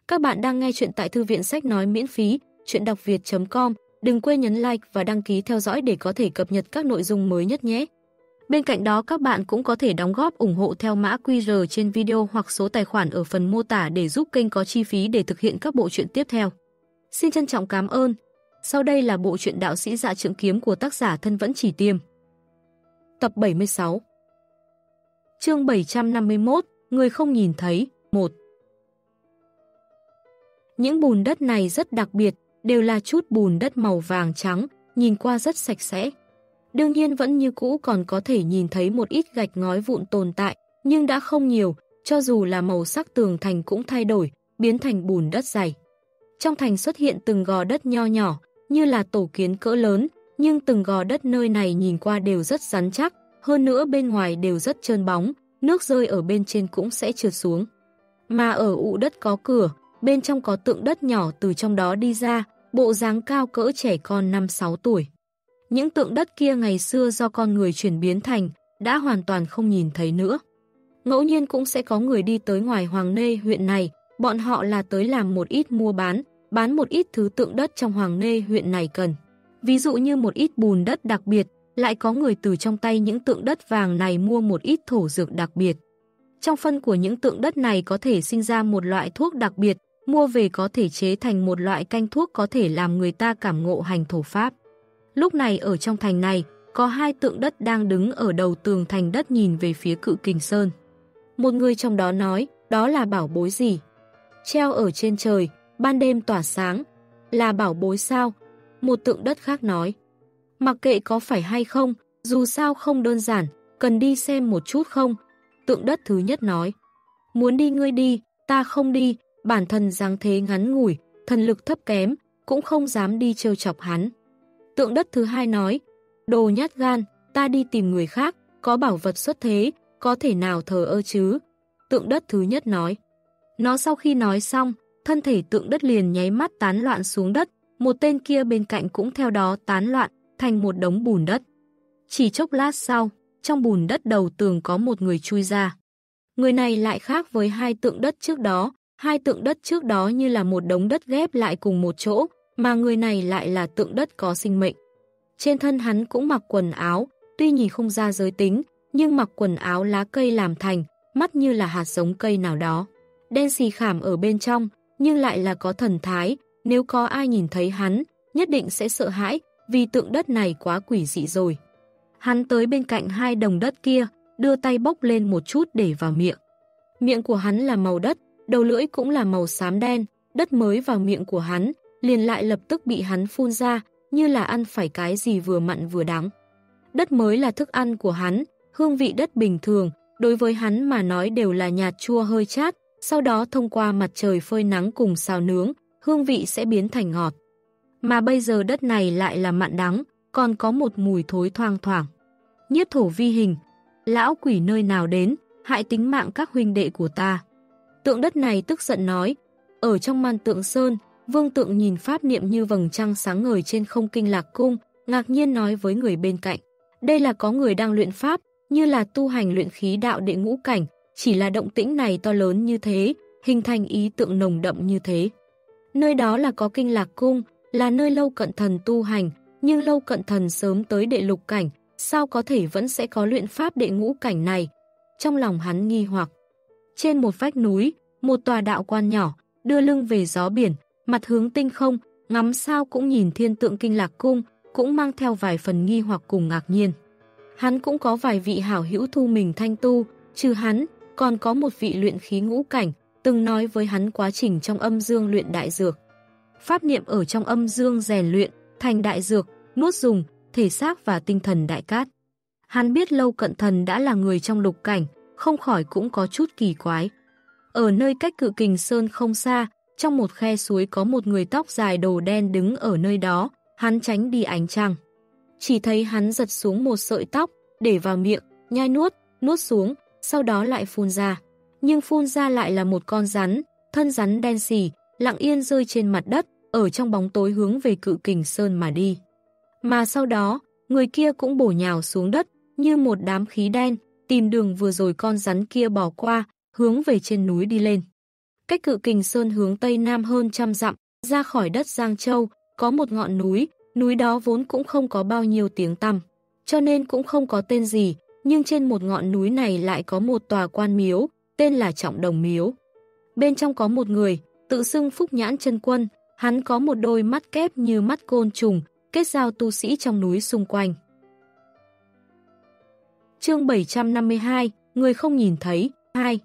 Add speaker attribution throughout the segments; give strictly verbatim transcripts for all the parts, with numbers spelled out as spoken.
Speaker 1: Các bạn đang nghe chuyện tại thư viện sách nói miễn phí, chuyện đọc việt chấm com. Đừng quên nhấn like và đăng ký theo dõi để có thể cập nhật các nội dung mới nhất nhé. Bên cạnh đó các bạn cũng có thể đóng góp ủng hộ theo mã quy rờ trên video hoặc số tài khoản ở phần mô tả để giúp kênh có chi phí để thực hiện các bộ truyện tiếp theo. Xin trân trọng cảm ơn. Sau đây là bộ truyện Đạo sĩ Dạ Trượng Kiếm của tác giả Thân Vẫn Chỉ Tiêm. Tập bảy mươi sáu. Chương bảy trăm năm mươi mốt, Người không nhìn thấy, một. Những bùn đất này rất đặc biệt, đều là chút bùn đất màu vàng trắng, nhìn qua rất sạch sẽ. Đương nhiên vẫn như cũ còn có thể nhìn thấy một ít gạch ngói vụn tồn tại, nhưng đã không nhiều, cho dù là màu sắc tường thành cũng thay đổi, biến thành bùn đất dày. Trong thành xuất hiện từng gò đất nho nhỏ, như là tổ kiến cỡ lớn, nhưng từng gò đất nơi này nhìn qua đều rất rắn chắc, hơn nữa bên ngoài đều rất trơn bóng, nước rơi ở bên trên cũng sẽ trượt xuống. Mà ở ụ đất có cửa, bên trong có tượng đất nhỏ từ trong đó đi ra, bộ dáng cao cỡ trẻ con năm sáu tuổi. Những tượng đất kia ngày xưa do con người chuyển biến thành, đã hoàn toàn không nhìn thấy nữa. Ngẫu nhiên cũng sẽ có người đi tới ngoài Hoàng Nê huyện này, bọn họ là tới làm một ít mua bán, bán một ít thứ tượng đất trong Hoàng Nê huyện này cần. Ví dụ như một ít bùn đất đặc biệt, lại có người từ trong tay những tượng đất vàng này mua một ít thổ dược đặc biệt. Trong phân của những tượng đất này có thể sinh ra một loại thuốc đặc biệt, mua về có thể chế thành một loại canh thuốc có thể làm người ta cảm ngộ hành thổ pháp. Lúc này ở trong thành này, có hai tượng đất đang đứng ở đầu tường thành đất nhìn về phía Cự Kình Sơn. Một người trong đó nói, đó là bảo bối gì? Treo ở trên trời, ban đêm tỏa sáng, là bảo bối sao? Một tượng đất khác nói, mặc kệ có phải hay không, dù sao không đơn giản, cần đi xem một chút không? Tượng đất thứ nhất nói, muốn đi ngươi đi, ta không đi, bản thân dáng thế ngắn ngủi, thần lực thấp kém, cũng không dám đi trêu chọc hắn. Tượng đất thứ hai nói, đồ nhát gan, ta đi tìm người khác, có bảo vật xuất thế, có thể nào thờ ơ chứ? Tượng đất thứ nhất nói. Nó sau khi nói xong, thân thể tượng đất liền nháy mắt tán loạn xuống đất, một tên kia bên cạnh cũng theo đó tán loạn, thành một đống bùn đất. Chỉ chốc lát sau, trong bùn đất đầu tường có một người chui ra. Người này lại khác với hai tượng đất trước đó, hai tượng đất trước đó như là một đống đất ghép lại cùng một chỗ, mà người này lại là tượng đất có sinh mệnh. Trên thân hắn cũng mặc quần áo, tuy nhìn không ra giới tính, nhưng mặc quần áo lá cây làm thành, mắt như là hạt giống cây nào đó. Đen xì khảm ở bên trong, nhưng lại là có thần thái, nếu có ai nhìn thấy hắn, nhất định sẽ sợ hãi, vì tượng đất này quá quỷ dị rồi. Hắn tới bên cạnh hai đồng đất kia, đưa tay bốc lên một chút để vào miệng. Miệng của hắn là màu đất, đầu lưỡi cũng là màu xám đen, đất mới vào miệng của hắn, liền lại lập tức bị hắn phun ra, như là ăn phải cái gì vừa mặn vừa đắng. Đất mới là thức ăn của hắn, hương vị đất bình thường, đối với hắn mà nói đều là nhạt chua hơi chát, sau đó thông qua mặt trời phơi nắng cùng xào nướng, hương vị sẽ biến thành ngọt. Mà bây giờ đất này lại là mặn đắng, còn có một mùi thối thoang thoảng. Nhiếp thổ vi hình, lão quỷ nơi nào đến, hại tính mạng các huynh đệ của ta. Tượng đất này tức giận nói, ở trong Man Tượng Sơn, Vương Tượng nhìn pháp niệm như vầng trăng sáng ngời trên không Kinh Lạc Cung, ngạc nhiên nói với người bên cạnh. Đây là có người đang luyện pháp, như là tu hành luyện khí đạo đệ ngũ cảnh, chỉ là động tĩnh này to lớn như thế, hình thành ý tượng nồng đậm như thế. Nơi đó là có Kinh Lạc Cung, là nơi Lâu Cận Thần tu hành, nhưng Lâu Cận Thần sớm tới đệ lục cảnh, sao có thể vẫn sẽ có luyện pháp đệ ngũ cảnh này? Trong lòng hắn nghi hoặc. Trên một vách núi, một tòa đạo quan nhỏ, đưa lưng về gió biển, mặt hướng tinh không, ngắm sao cũng nhìn thiên tượng Kinh Lạc Cung, cũng mang theo vài phần nghi hoặc cùng ngạc nhiên. Hắn cũng có vài vị hảo hữu thu mình thanh tu, trừ hắn, còn có một vị luyện khí ngũ cảnh, từng nói với hắn quá trình trong âm dương luyện đại dược. Pháp niệm ở trong âm dương rèn luyện, thành đại dược, nuốt dùng, thể xác và tinh thần đại cát. Hắn biết Lâu Cận Thần đã là người trong lục cảnh, không khỏi cũng có chút kỳ quái. Ở nơi cách Cự Kình Sơn không xa, trong một khe suối có một người tóc dài đồ đen đứng ở nơi đó, hắn tránh đi ánh trăng. Chỉ thấy hắn giật xuống một sợi tóc, để vào miệng, nhai nuốt, nuốt xuống, sau đó lại phun ra. Nhưng phun ra lại là một con rắn, thân rắn đen xì, lặng yên rơi trên mặt đất, ở trong bóng tối hướng về Cự Kình Sơn mà đi. Mà sau đó, người kia cũng bổ nhào xuống đất, như một đám khí đen, tìm đường vừa rồi con rắn kia bỏ qua, hướng về trên núi đi lên. Cách Cự Kình Sơn hướng tây nam hơn trăm dặm, ra khỏi đất Giang Châu, có một ngọn núi, núi đó vốn cũng không có bao nhiêu tiếng tăm, cho nên cũng không có tên gì, nhưng trên một ngọn núi này lại có một tòa quan miếu, tên là Trọng Đồng Miếu. Bên trong có một người, tự xưng Phúc Nhãn Chân Quân, hắn có một đôi mắt kép như mắt côn trùng, kết giao tu sĩ trong núi xung quanh. Chương bảy trăm năm mươi hai, người không nhìn thấy, hai.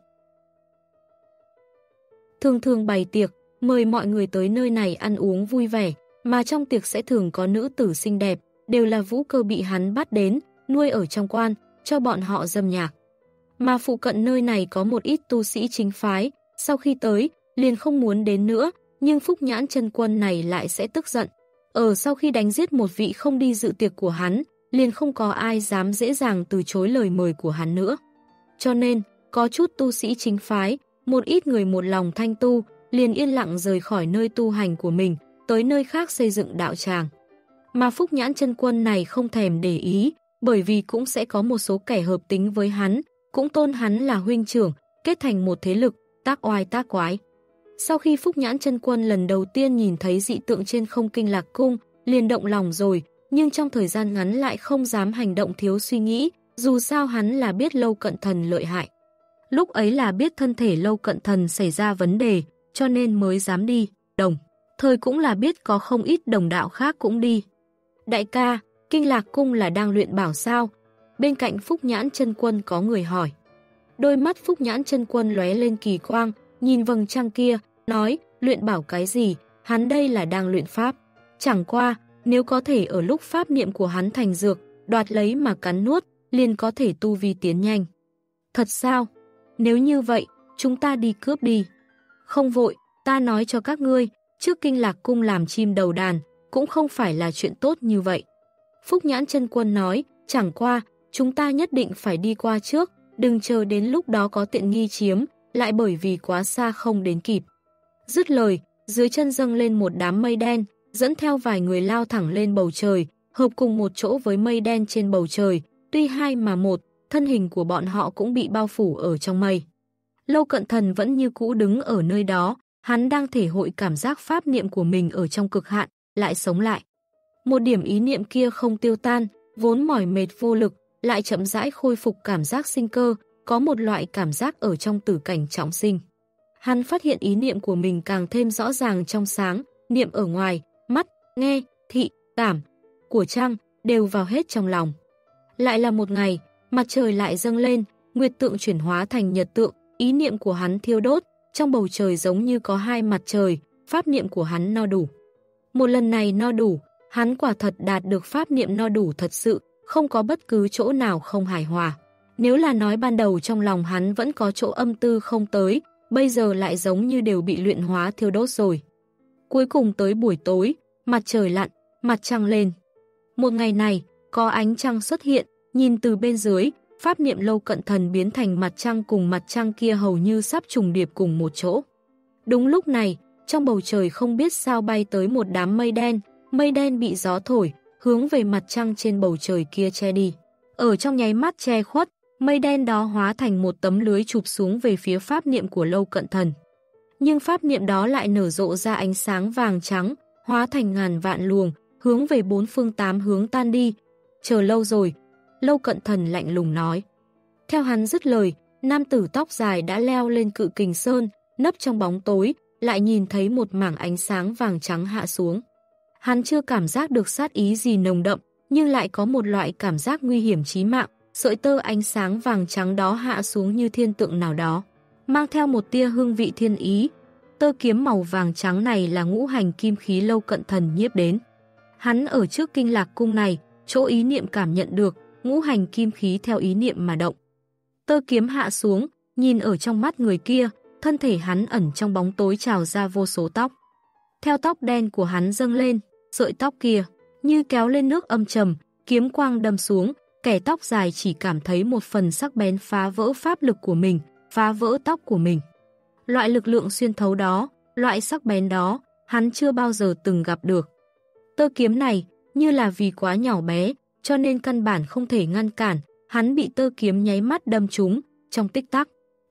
Speaker 1: Thường thường bày tiệc, mời mọi người tới nơi này ăn uống vui vẻ, mà trong tiệc sẽ thường có nữ tử xinh đẹp, đều là vũ cơ bị hắn bắt đến, nuôi ở trong quan, cho bọn họ dâm nhạc. Mà phụ cận nơi này có một ít tu sĩ chính phái, sau khi tới, liền không muốn đến nữa, nhưng Phúc Nhãn Chân Quân này lại sẽ tức giận. Ở sau khi đánh giết một vị không đi dự tiệc của hắn, liền không có ai dám dễ dàng từ chối lời mời của hắn nữa. Cho nên, có chút tu sĩ chính phái, một ít người một lòng thanh tu, liền yên lặng rời khỏi nơi tu hành của mình, tới nơi khác xây dựng đạo tràng. Mà Phúc Nhãn Chân Quân này không thèm để ý, bởi vì cũng sẽ có một số kẻ hợp tính với hắn, cũng tôn hắn là huynh trưởng, kết thành một thế lực, tác oai tác quái. Sau khi Phúc Nhãn Chân Quân lần đầu tiên nhìn thấy dị tượng trên không Kinh Lạc Cung, liền động lòng rồi, nhưng trong thời gian ngắn lại không dám hành động thiếu suy nghĩ, dù sao hắn là biết Lâu Cận Thần lợi hại. Lúc ấy là biết thân thể Lâu Cận Thần xảy ra vấn đề, cho nên mới dám đi, đồng. Thời cũng là biết có không ít đồng đạo khác cũng đi. Đại ca, Kinh Lạc Cung là đang luyện bảo sao? Bên cạnh Phúc Nhãn Chân Quân có người hỏi. Đôi mắt Phúc Nhãn Chân Quân lóe lên kỳ quang, nhìn vầng trăng kia, nói, luyện bảo cái gì, hắn đây là đang luyện pháp. Chẳng qua, nếu có thể ở lúc pháp niệm của hắn thành dược, đoạt lấy mà cắn nuốt, liền có thể tu vi tiến nhanh. Thật sao? Nếu như vậy, chúng ta đi cướp đi. Không vội, ta nói cho các ngươi, trước Kinh Lạc Cung làm chim đầu đàn, cũng không phải là chuyện tốt như vậy. Phúc Nhãn Chân Quân nói, chẳng qua, chúng ta nhất định phải đi qua trước, đừng chờ đến lúc đó có tiện nghi chiếm, lại bởi vì quá xa không đến kịp. Dứt lời, dưới chân dâng lên một đám mây đen, dẫn theo vài người lao thẳng lên bầu trời, hợp cùng một chỗ với mây đen trên bầu trời, tuy hai mà một, thân hình của bọn họ cũng bị bao phủ ở trong mây. Lâu Cận Thần vẫn như cũ đứng ở nơi đó, hắn đang thể hội cảm giác pháp niệm của mình ở trong cực hạn, lại sống lại. Một điểm ý niệm kia không tiêu tan, vốn mỏi mệt vô lực, lại chậm rãi khôi phục cảm giác sinh cơ, có một loại cảm giác ở trong tử cảnh trọng sinh. Hắn phát hiện ý niệm của mình càng thêm rõ ràng trong sáng, niệm ở ngoài, mắt, nghe, thị, cảm, của trăng, đều vào hết trong lòng. Lại là một ngày, mặt trời lại dâng lên, nguyệt tượng chuyển hóa thành nhật tượng, ý niệm của hắn thiêu đốt, trong bầu trời giống như có hai mặt trời, pháp niệm của hắn no đủ. Một lần này no đủ, hắn quả thật đạt được pháp niệm no đủ thật sự, không có bất cứ chỗ nào không hài hòa. Nếu là nói ban đầu trong lòng hắn vẫn có chỗ âm tư không tới, bây giờ lại giống như đều bị luyện hóa thiêu đốt rồi. Cuối cùng tới buổi tối, mặt trời lặn, mặt trăng lên. Một ngày này, có ánh trăng xuất hiện, nhìn từ bên dưới, pháp niệm Lâu Cận Thần biến thành mặt trăng cùng mặt trăng kia hầu như sắp trùng điệp cùng một chỗ. Đúng lúc này, trong bầu trời không biết sao bay tới một đám mây đen, mây đen bị gió thổi, hướng về mặt trăng trên bầu trời kia che đi. Ở trong nháy mắt che khuất, mây đen đó hóa thành một tấm lưới chụp xuống về phía pháp niệm của Lâu Cận Thần. Nhưng pháp niệm đó lại nở rộ ra ánh sáng vàng trắng, hóa thành ngàn vạn luồng, hướng về bốn phương tám hướng tan đi. Chờ lâu rồi, Lâu Cận Thần lạnh lùng nói. Theo hắn dứt lời, nam tử tóc dài đã leo lên Cự Kình Sơn, nấp trong bóng tối, lại nhìn thấy một mảng ánh sáng vàng trắng hạ xuống. Hắn chưa cảm giác được sát ý gì nồng đậm, nhưng lại có một loại cảm giác nguy hiểm chí mạng, sợi tơ ánh sáng vàng trắng đó hạ xuống như thiên tượng nào đó, mang theo một tia hương vị thiên ý. Tơ kiếm màu vàng trắng này là ngũ hành kim khí Lâu Cận Thần nhiếp đến. Hắn ở trước Kinh Lạc Cung này, chỗ ý niệm cảm nhận được, ngũ hành kim khí theo ý niệm mà động. Tơ kiếm hạ xuống, nhìn ở trong mắt người kia, thân thể hắn ẩn trong bóng tối trào ra vô số tóc. Theo tóc đen của hắn dâng lên, sợi tóc kia, như kéo lên nước âm trầm, kiếm quang đâm xuống, kẻ tóc dài chỉ cảm thấy một phần sắc bén phá vỡ pháp lực của mình, phá vỡ tóc của mình. Loại lực lượng xuyên thấu đó, loại sắc bén đó, hắn chưa bao giờ từng gặp được. Tơ kiếm này, như là vì quá nhỏ bé, cho nên căn bản không thể ngăn cản, hắn bị tơ kiếm nháy mắt đâm trúng, trong tích tắc.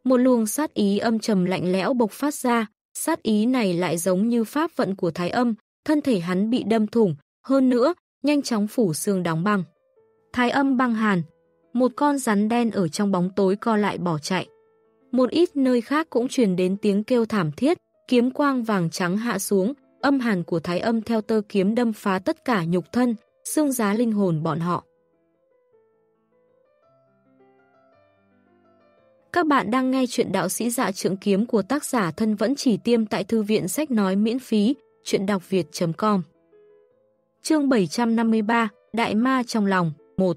Speaker 1: Một luồng sát ý âm trầm lạnh lẽo bộc phát ra, sát ý này lại giống như pháp vận của Thái Âm, thân thể hắn bị đâm thủng, hơn nữa, nhanh chóng phủ xương đóng băng. Thái Âm băng hàn, một con rắn đen ở trong bóng tối co lại bỏ chạy. Một ít nơi khác cũng truyền đến tiếng kêu thảm thiết, kiếm quang vàng trắng hạ xuống, âm hàn của Thái Âm theo tơ kiếm đâm phá tất cả nhục thân, xương giá linh hồn bọn họ. Các bạn đang nghe chuyện Đạo Sĩ Dạ Trượng Kiếm của tác giả Thân Vẫn Chỉ Tiêm tại thư viện sách nói miễn phí, chuyện đọc việt chấm com. Chương bảy trăm năm mươi ba, Đại Ma trong lòng, một.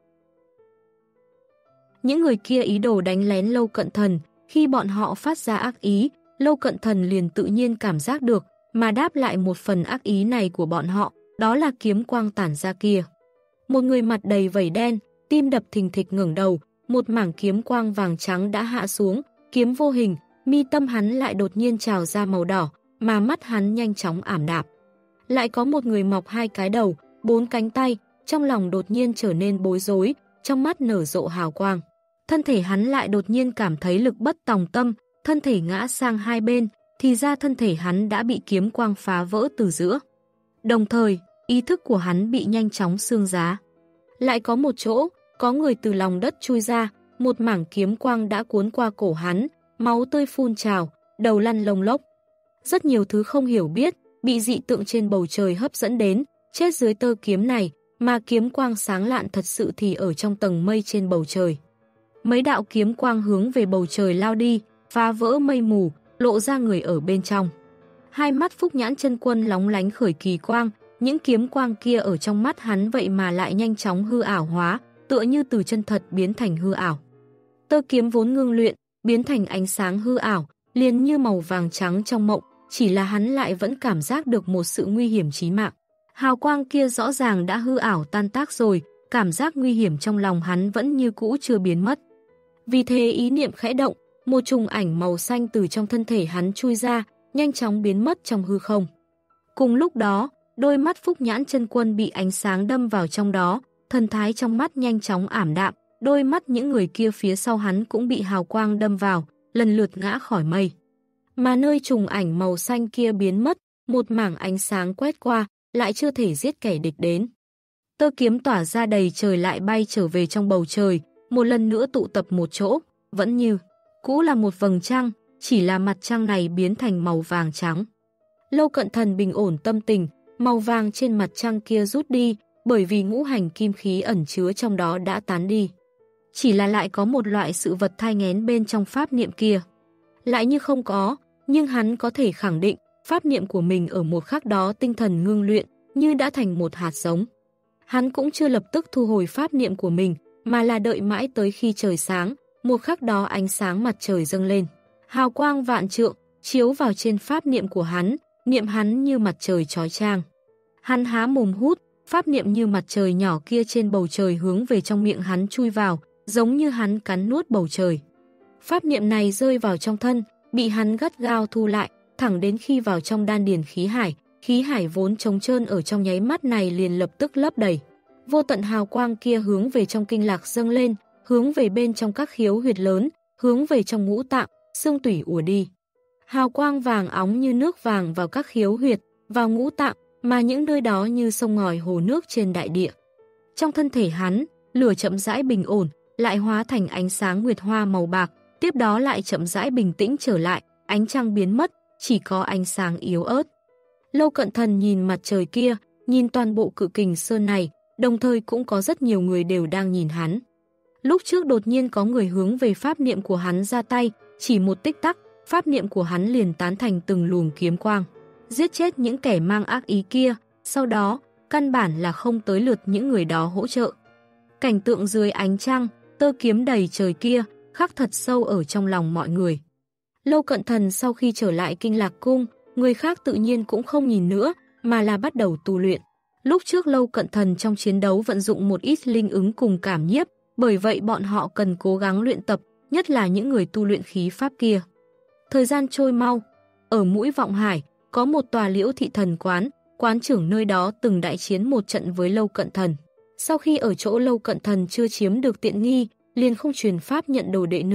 Speaker 1: Những người kia ý đồ đánh lén Lâu Cận Thần, khi bọn họ phát ra ác ý, Lâu Cận Thần liền tự nhiên cảm giác được, mà đáp lại một phần ác ý này của bọn họ, đó là kiếm quang tản ra kia. Một người mặt đầy vẩy đen, tim đập thình thịch ngẩng đầu, một mảng kiếm quang vàng trắng đã hạ xuống, kiếm vô hình, mi tâm hắn lại đột nhiên trào ra màu đỏ, mà mắt hắn nhanh chóng ảm đạm. Lại có một người mọc hai cái đầu, bốn cánh tay, trong lòng đột nhiên trở nên bối rối, trong mắt nở rộ hào quang. Thân thể hắn lại đột nhiên cảm thấy lực bất tòng tâm, thân thể ngã sang hai bên, thì ra thân thể hắn đã bị kiếm quang phá vỡ từ giữa. Đồng thời, ý thức của hắn bị nhanh chóng xương giá. Lại có một chỗ, có người từ lòng đất chui ra, một mảng kiếm quang đã cuốn qua cổ hắn, máu tươi phun trào, đầu lăn lông lốc. Rất nhiều thứ không hiểu biết, bị dị tượng trên bầu trời hấp dẫn đến, chết dưới tơ kiếm này, mà kiếm quang sáng lạn thật sự thì ở trong tầng mây trên bầu trời. Mấy đạo kiếm quang hướng về bầu trời lao đi, phá vỡ mây mù, lộ ra người ở bên trong. Hai mắt Phúc Nhãn Chân Quân lóng lánh khởi kỳ quang, những kiếm quang kia ở trong mắt hắn vậy mà lại nhanh chóng hư ảo hóa, tựa như từ chân thật biến thành hư ảo. Tơ kiếm vốn ngưng luyện, biến thành ánh sáng hư ảo, liền như màu vàng trắng trong mộng, chỉ là hắn lại vẫn cảm giác được một sự nguy hiểm chí mạng. Hào quang kia rõ ràng đã hư ảo tan tác rồi, cảm giác nguy hiểm trong lòng hắn vẫn như cũ chưa biến mất. Vì thế ý niệm khẽ động, một trùng ảnh màu xanh từ trong thân thể hắn chui ra, nhanh chóng biến mất trong hư không. Cùng lúc đó, đôi mắt Phúc Nhãn Chân Quân bị ánh sáng đâm vào trong đó, thần thái trong mắt nhanh chóng ảm đạm, đôi mắt những người kia phía sau hắn cũng bị hào quang đâm vào, lần lượt ngã khỏi mây. Mà nơi trùng ảnh màu xanh kia biến mất, một mảng ánh sáng quét qua, lại chưa thể giết kẻ địch đến. Tơ kiếm tỏa ra đầy trời lại bay trở về trong bầu trời, một lần nữa tụ tập một chỗ, vẫn như cũ là một vầng trăng, chỉ là mặt trăng này biến thành màu vàng trắng. Lâu Cận Thần bình ổn tâm tình, màu vàng trên mặt trăng kia rút đi, bởi vì ngũ hành kim khí ẩn chứa trong đó đã tán đi. Chỉ là lại có một loại sự vật thai nghén bên trong pháp niệm kia. Lại như không có, nhưng hắn có thể khẳng định, pháp niệm của mình ở một khắc đó tinh thần ngưng luyện, như đã thành một hạt giống. Hắn cũng chưa lập tức thu hồi pháp niệm của mình, mà là đợi mãi tới khi trời sáng, một khắc đó ánh sáng mặt trời dâng lên. Hào quang vạn trượng, chiếu vào trên pháp niệm của hắn, niệm hắn như mặt trời chói chang. Hắn há mồm hút, pháp niệm như mặt trời nhỏ kia trên bầu trời hướng về trong miệng hắn chui vào, giống như hắn cắn nuốt bầu trời. Pháp niệm này rơi vào trong thân, bị hắn gắt gao thu lại, thẳng đến khi vào trong đan điền khí hải, khí hải vốn trống trơn ở trong nháy mắt này liền lập tức lấp đầy. Vô tận hào quang kia hướng về trong kinh lạc dâng lên, hướng về bên trong các khiếu huyệt lớn, hướng về trong ngũ tạng, xương tủy ùa đi. Hào quang vàng óng như nước vàng vào các khiếu huyệt, vào ngũ tạng, mà những nơi đó như sông ngòi hồ nước trên đại địa. Trong thân thể hắn, lửa chậm rãi bình ổn, lại hóa thành ánh sáng nguyệt hoa màu bạc, tiếp đó lại chậm rãi bình tĩnh trở lại, ánh trăng biến mất, chỉ có ánh sáng yếu ớt. Lâu Cận Thần nhìn mặt trời kia, nhìn toàn bộ Cự Kình Sơn này, đồng thời cũng có rất nhiều người đều đang nhìn hắn. Lúc trước đột nhiên có người hướng về pháp niệm của hắn ra tay, chỉ một tích tắc, pháp niệm của hắn liền tán thành từng luồng kiếm quang, giết chết những kẻ mang ác ý kia, sau đó, căn bản là không tới lượt những người đó hỗ trợ. Cảnh tượng dưới ánh trăng, tơ kiếm đầy trời kia, khắc thật sâu ở trong lòng mọi người. Lâu Cận Thần sau khi trở lại Kinh Lạc Cung, người khác tự nhiên cũng không nhìn nữa, mà là bắt đầu tu luyện. Lúc trước Lâu Cận Thần trong chiến đấu vận dụng một ít linh ứng cùng cảm nhiếp, bởi vậy bọn họ cần cố gắng luyện tập, nhất là những người tu luyện khí pháp kia. Thời gian trôi mau, ở Mũi Vọng Hải, có một tòa Liễu Thị Thần Quán, quán trưởng nơi đó từng đại chiến một trận với Lâu Cận Thần. Sau khi ở chỗ Lâu Cận Thần chưa chiếm được tiện nghi, liền không truyền pháp nhận đồ đệ nữa,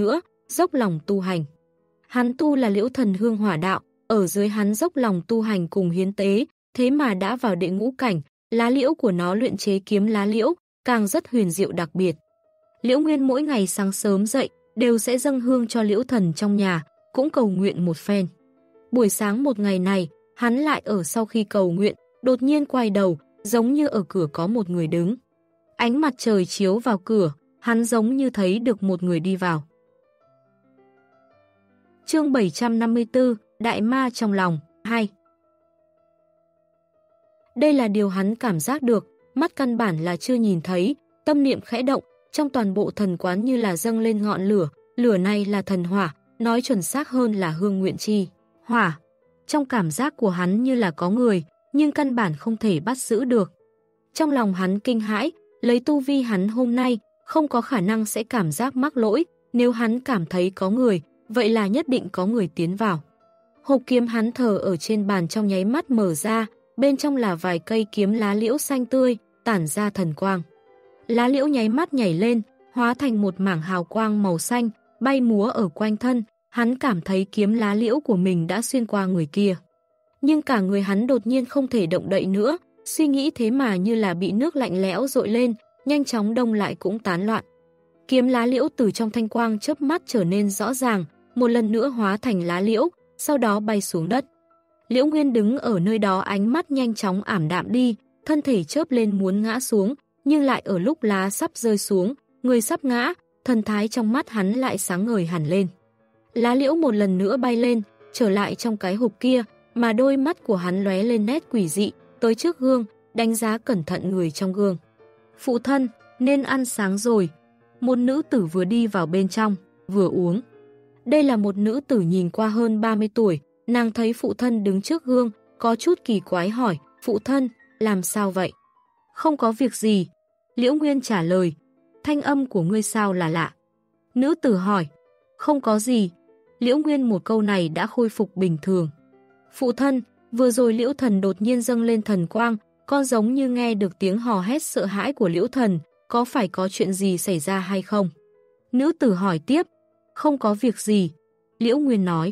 Speaker 1: dốc lòng tu hành. Hắn tu là Liễu Thần Hương Hỏa đạo, ở dưới hắn dốc lòng tu hành cùng hiến tế, thế mà đã vào đệ ngũ cảnh, lá liễu của nó luyện chế kiếm lá liễu, càng rất huyền diệu đặc biệt. Liễu Nguyên mỗi ngày sáng sớm dậy, đều sẽ dâng hương cho Liễu Thần trong nhà, cũng cầu nguyện một phen. Buổi sáng một ngày này, hắn lại ở sau khi cầu nguyện, đột nhiên quay đầu, giống như ở cửa có một người đứng. Ánh mặt trời chiếu vào cửa, hắn giống như thấy được một người đi vào. Chương bảy trăm năm mươi tư, Đại Ma trong lòng, hai. Đây là điều hắn cảm giác được, mắt căn bản là chưa nhìn thấy, tâm niệm khẽ động, trong toàn bộ thần quán như là dâng lên ngọn lửa, lửa này là thần hỏa, nói chuẩn xác hơn là hương nguyện chi. Hỏa, trong cảm giác của hắn như là có người, nhưng căn bản không thể bắt giữ được. Trong lòng hắn kinh hãi, lấy tu vi hắn hôm nay, không có khả năng sẽ cảm giác mắc lỗi, nếu hắn cảm thấy có người, vậy là nhất định có người tiến vào. Hộp kiếm hắn thờ ở trên bàn trong nháy mắt mở ra, bên trong là vài cây kiếm lá liễu xanh tươi, tản ra thần quang. Lá liễu nháy mắt nhảy lên, hóa thành một mảng hào quang màu xanh, bay múa ở quanh thân, hắn cảm thấy kiếm lá liễu của mình đã xuyên qua người kia. Nhưng cả người hắn đột nhiên không thể động đậy nữa, suy nghĩ thế mà như là bị nước lạnh lẽo dội lên, nhanh chóng đông lại cũng tán loạn. Kiếm lá liễu từ trong thanh quang chớp mắt trở nên rõ ràng, một lần nữa hóa thành lá liễu, sau đó bay xuống đất. Liễu Nguyên đứng ở nơi đó ánh mắt nhanh chóng ảm đạm đi, thân thể chớp lên muốn ngã xuống, nhưng lại ở lúc lá sắp rơi xuống, người sắp ngã, thần thái trong mắt hắn lại sáng ngời hẳn lên. Lá liễu một lần nữa bay lên, trở lại trong cái hộp kia, mà đôi mắt của hắn lóe lên nét quỷ dị, tới trước gương, đánh giá cẩn thận người trong gương. Phụ thân, nên ăn sáng rồi. Một nữ tử vừa đi vào bên trong, vừa uống. Đây là một nữ tử nhìn qua hơn ba mươi tuổi, nàng thấy phụ thân đứng trước gương, có chút kỳ quái hỏi, phụ thân, làm sao vậy? Không có việc gì. Liễu Nguyên trả lời, thanh âm của ngươi sao là lạ. Nữ tử hỏi, không có gì. Liễu Nguyên một câu này đã khôi phục bình thường. Phụ thân, vừa rồi Liễu Thần đột nhiên dâng lên thần quang, con giống như nghe được tiếng hò hét sợ hãi của Liễu Thần, có phải có chuyện gì xảy ra hay không? Nữ tử hỏi tiếp, không có việc gì. Liễu Nguyên nói,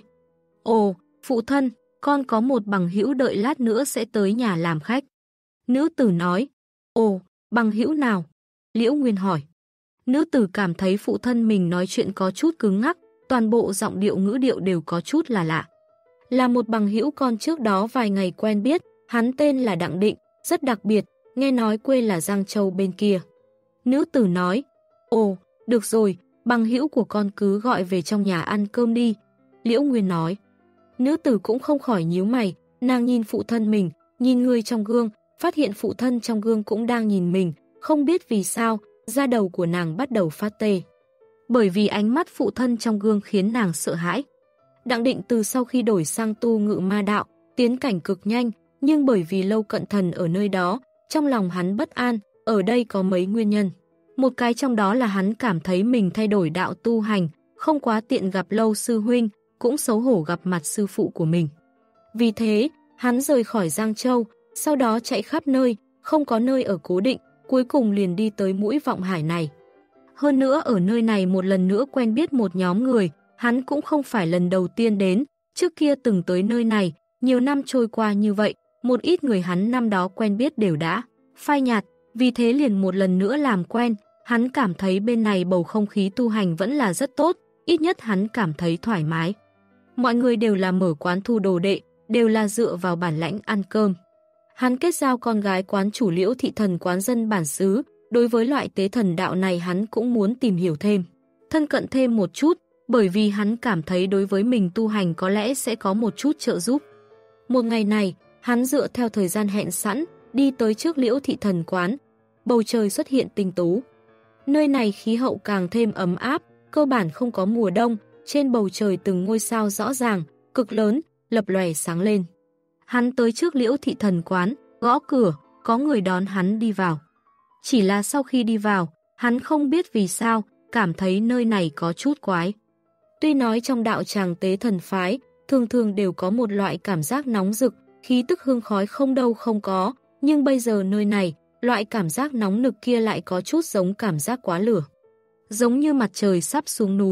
Speaker 1: ồ, phụ thân, con có một bằng hữu đợi lát nữa sẽ tới nhà làm khách. Nữ tử nói, ồ, bằng hữu nào? Liễu Nguyên hỏi. Nữ tử cảm thấy phụ thân mình nói chuyện có chút cứng ngắc, toàn bộ giọng điệu ngữ điệu đều có chút là lạ. Là một bằng hữu con trước đó vài ngày quen biết, hắn tên là Đặng Định, rất đặc biệt, nghe nói quê là Giang Châu bên kia. Nữ tử nói, ồ, được rồi, bằng hữu của con cứ gọi về trong nhà ăn cơm đi. Liễu Nguyên nói. Nữ tử cũng không khỏi nhíu mày, nàng nhìn phụ thân mình, nhìn người trong gương, phát hiện phụ thân trong gương cũng đang nhìn mình, không biết vì sao, da đầu của nàng bắt đầu phát tê. Bởi vì ánh mắt phụ thân trong gương khiến nàng sợ hãi. Đặng Định từ sau khi đổi sang tu ngự ma đạo, tiến cảnh cực nhanh, nhưng bởi vì lâu cận thần ở nơi đó, trong lòng hắn bất an, ở đây có mấy nguyên nhân. Một cái trong đó là hắn cảm thấy mình thay đổi đạo tu hành, không quá tiện gặp lâu sư huynh, cũng xấu hổ gặp mặt sư phụ của mình. Vì thế, hắn rời khỏi Giang Châu, sau đó chạy khắp nơi, không có nơi ở cố định, cuối cùng liền đi tới Mũi Vọng Hải này. Hơn nữa ở nơi này một lần nữa quen biết một nhóm người, hắn cũng không phải lần đầu tiên đến, trước kia từng tới nơi này, nhiều năm trôi qua như vậy, một ít người hắn năm đó quen biết đều đã phai nhạt, vì thế liền một lần nữa làm quen, hắn cảm thấy bên này bầu không khí tu hành vẫn là rất tốt, ít nhất hắn cảm thấy thoải mái. Mọi người đều là mở quán thu đồ đệ, đều là dựa vào bản lãnh ăn cơm. Hắn kết giao con gái quán chủ Liễu thị thần quán dân bản xứ, đối với loại tế thần đạo này hắn cũng muốn tìm hiểu thêm, thân cận thêm một chút, bởi vì hắn cảm thấy đối với mình tu hành có lẽ sẽ có một chút trợ giúp. Một ngày này, hắn dựa theo thời gian hẹn sẵn, đi tới trước Liễu thị thần quán, bầu trời xuất hiện tinh tú. Nơi này khí hậu càng thêm ấm áp, cơ bản không có mùa đông, trên bầu trời từng ngôi sao rõ ràng, cực lớn, lập lòe sáng lên. Hắn tới trước Liễu thị thần quán, gõ cửa, có người đón hắn đi vào. Chỉ là sau khi đi vào, hắn không biết vì sao, cảm thấy nơi này có chút quái. Tuy nói trong đạo tràng tế thần phái, thường thường đều có một loại cảm giác nóng rực, khí tức hương khói không đâu không có, nhưng bây giờ nơi này, loại cảm giác nóng nực kia lại có chút giống cảm giác quá lửa. Giống như mặt trời sắp xuống núi,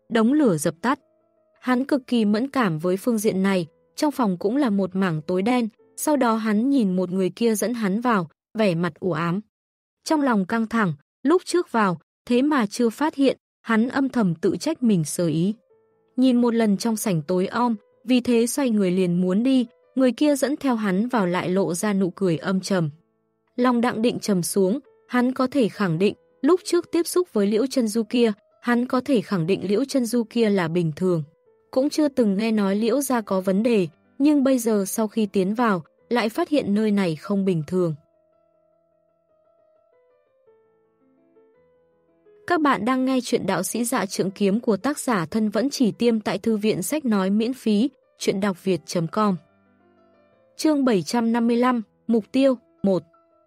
Speaker 1: đống lửa dập tắt. Hắn cực kỳ mẫn cảm với phương diện này, trong phòng cũng là một mảng tối đen, sau đó hắn nhìn một người kia dẫn hắn vào, vẻ mặt u ám. Trong lòng căng thẳng, lúc trước vào, thế mà chưa phát hiện, hắn âm thầm tự trách mình sơ ý. Nhìn một lần trong sảnh tối om, vì thế xoay người liền muốn đi, người kia dẫn theo hắn vào lại lộ ra nụ cười âm trầm. Lòng Đặng Định trầm xuống, hắn có thể khẳng định, lúc trước tiếp xúc với Liễu Chân Du kia, hắn có thể khẳng định Liễu Chân Du kia là bình thường. Cũng chưa từng nghe nói Liễu gia có vấn đề, nhưng bây giờ sau khi tiến vào, lại phát hiện nơi này không bình thường. Các bạn đang nghe chuyện Đạo Sĩ Dạ Trượng Kiếm của tác giả Thân Vẫn Chỉ Tiêm tại thư viện sách nói miễn phí, chuyện đọc việt chấm com. Chương bảy trăm năm mươi lăm, Mục tiêu, một.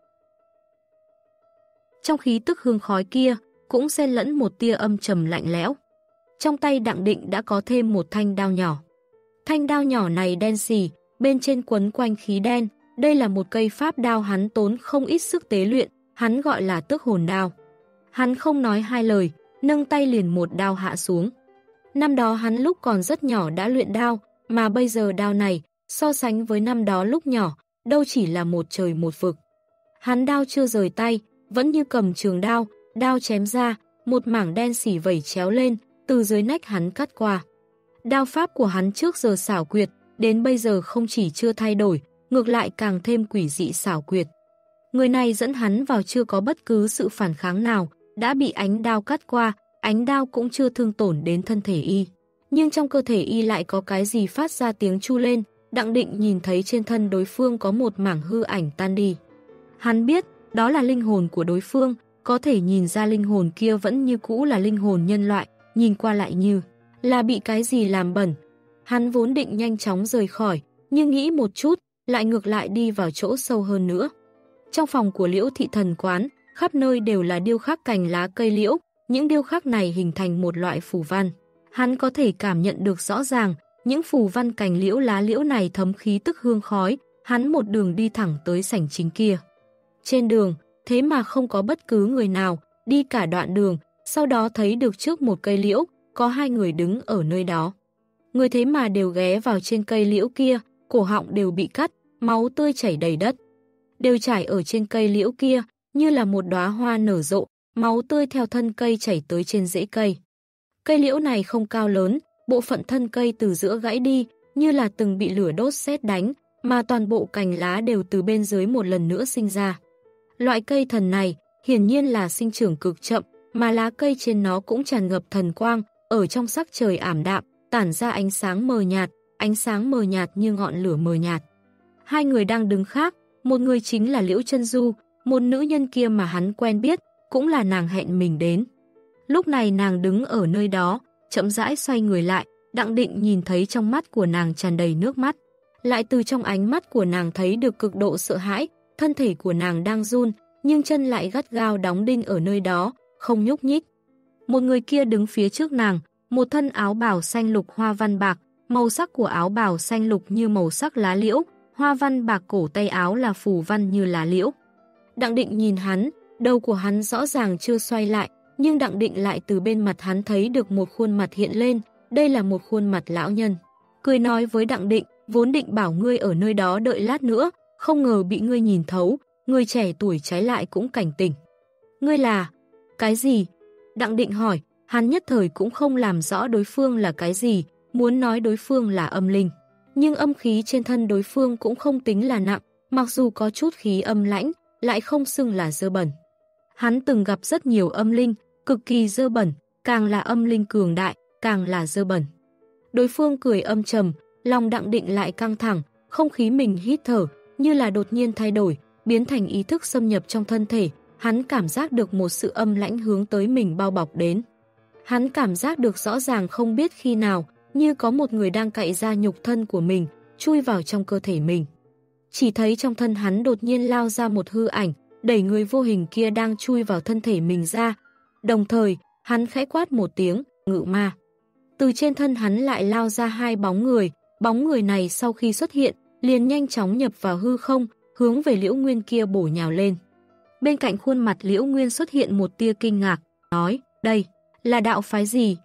Speaker 1: Trong khí tức hương khói kia, cũng xen lẫn một tia âm trầm lạnh lẽo. Trong tay Đặng Định đã có thêm một thanh đao nhỏ. Thanh đao nhỏ này đen xì, bên trên quấn quanh khí đen, đây là một cây pháp đao hắn tốn không ít sức tế luyện, hắn gọi là Tước Hồn Đao. Hắn không nói hai lời, nâng tay liền một đao hạ xuống. Năm đó hắn lúc còn rất nhỏ đã luyện đao, mà bây giờ đao này, so sánh với năm đó lúc nhỏ, đâu chỉ là một trời một vực. Hắn đao chưa rời tay, vẫn như cầm trường đao, đao chém ra, một mảng đen xỉ vẩy chéo lên, từ dưới nách hắn cắt qua. Đao pháp của hắn trước giờ xảo quyệt, đến bây giờ không chỉ chưa thay đổi, ngược lại càng thêm quỷ dị xảo quyệt. Người này dẫn hắn vào chưa có bất cứ sự phản kháng nào, đã bị ánh đao cắt qua, ánh đao cũng chưa thương tổn đến thân thể y. Nhưng trong cơ thể y lại có cái gì phát ra tiếng chu lên, Đặng Định nhìn thấy trên thân đối phương có một mảng hư ảnh tan đi. Hắn biết, đó là linh hồn của đối phương, có thể nhìn ra linh hồn kia vẫn như cũ là linh hồn nhân loại, nhìn qua lại như là bị cái gì làm bẩn. Hắn vốn định nhanh chóng rời khỏi, nhưng nghĩ một chút, lại ngược lại đi vào chỗ sâu hơn nữa. Trong phòng của Liễu Thị Thần Quán, khắp nơi đều là điêu khắc cành lá cây liễu, những điêu khắc này hình thành một loại phù văn. Hắn có thể cảm nhận được rõ ràng, những phù văn cành liễu lá liễu này thấm khí tức hương khói, hắn một đường đi thẳng tới sảnh chính kia. Trên đường, thế mà không có bất cứ người nào, đi cả đoạn đường, sau đó thấy được trước một cây liễu, có hai người đứng ở nơi đó. Người thế mà đều ghé vào trên cây liễu kia, cổ họng đều bị cắt, máu tươi chảy đầy đất. Đều chảy ở trên cây liễu kia, như là một đóa hoa nở rộ, máu tươi theo thân cây chảy tới trên rễ cây. Cây liễu này không cao lớn, bộ phận thân cây từ giữa gãy đi, như là từng bị lửa đốt sét đánh, mà toàn bộ cành lá đều từ bên dưới một lần nữa sinh ra. Loại cây thần này, hiển nhiên là sinh trưởng cực chậm, mà lá cây trên nó cũng tràn ngập thần quang, ở trong sắc trời ảm đạm, tản ra ánh sáng mờ nhạt, ánh sáng mờ nhạt như ngọn lửa mờ nhạt. Hai người đang đứng khác, một người chính là Liễu Chân Du, một nữ nhân kia mà hắn quen biết, cũng là nàng hẹn mình đến. Lúc này nàng đứng ở nơi đó, chậm rãi xoay người lại, Đặng Định nhìn thấy trong mắt của nàng tràn đầy nước mắt. Lại từ trong ánh mắt của nàng thấy được cực độ sợ hãi, thân thể của nàng đang run, nhưng chân lại gắt gao đóng đinh ở nơi đó, không nhúc nhích. Một người kia đứng phía trước nàng, một thân áo bào xanh lục hoa văn bạc, màu sắc của áo bào xanh lục như màu sắc lá liễu, hoa văn bạc cổ tay áo là phù văn như lá liễu. Đặng Định nhìn hắn, đầu của hắn rõ ràng chưa xoay lại, nhưng Đặng Định lại từ bên mặt hắn thấy được một khuôn mặt hiện lên, đây là một khuôn mặt lão nhân. Cười nói với Đặng Định, vốn định bảo ngươi ở nơi đó đợi lát nữa, không ngờ bị ngươi nhìn thấu, người trẻ tuổi trái lại cũng cảnh tỉnh. Ngươi là... cái gì? Đặng Định hỏi, hắn nhất thời cũng không làm rõ đối phương là cái gì, muốn nói đối phương là âm linh. Nhưng âm khí trên thân đối phương cũng không tính là nặng, mặc dù có chút khí âm lãnh, lại không xưng là dơ bẩn. Hắn từng gặp rất nhiều âm linh, cực kỳ dơ bẩn, càng là âm linh cường đại, càng là dơ bẩn. Đối phương cười âm trầm, lòng Đặng Định lại căng thẳng, không khí mình hít thở, như là đột nhiên thay đổi, biến thành ý thức xâm nhập trong thân thể, hắn cảm giác được một sự âm lãnh hướng tới mình bao bọc đến. Hắn cảm giác được rõ ràng không biết khi nào, như có một người đang cạy ra nhục thân của mình, chui vào trong cơ thể mình. Chỉ thấy trong thân hắn đột nhiên lao ra một hư ảnh, đẩy người vô hình kia đang chui vào thân thể mình ra. Đồng thời, hắn khẽ quát một tiếng, ngự ma. Từ trên thân hắn lại lao ra hai bóng người, bóng người này sau khi xuất hiện, liền nhanh chóng nhập vào hư không, hướng về Liễu Nguyên kia bổ nhào lên. Bên cạnh khuôn mặt Liễu Nguyên xuất hiện một tia kinh ngạc, nói, đây, là đạo phái gì?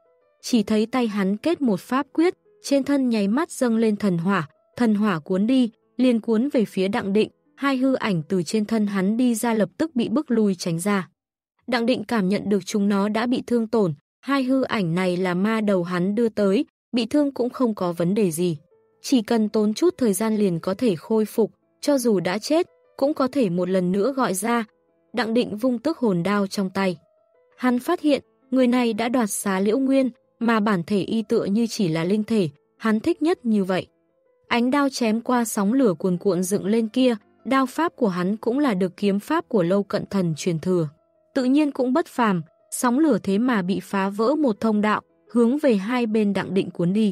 Speaker 1: chỉ thấy tay hắn kết một pháp quyết, trên thân nháy mắt dâng lên thần hỏa, thần hỏa cuốn đi, liền cuốn về phía Đặng Định, hai hư ảnh từ trên thân hắn đi ra lập tức bị bức lui tránh ra. Đặng Định cảm nhận được chúng nó đã bị thương tổn, hai hư ảnh này là ma đầu hắn đưa tới, bị thương cũng không có vấn đề gì. Chỉ cần tốn chút thời gian liền có thể khôi phục, cho dù đã chết, cũng có thể một lần nữa gọi ra. Đặng Định vung tước hồn đao trong tay. Hắn phát hiện, người này đã đoạt xá Liễu Nguyên, mà bản thể y tựa như chỉ là linh thể, hắn thích nhất như vậy. Ánh đao chém qua sóng lửa cuồn cuộn dựng lên kia, đao pháp của hắn cũng là được kiếm pháp của Lâu Cận Thần truyền thừa. Tự nhiên cũng bất phàm, sóng lửa thế mà bị phá vỡ một thông đạo, hướng về hai bên Đặng Định cuốn đi.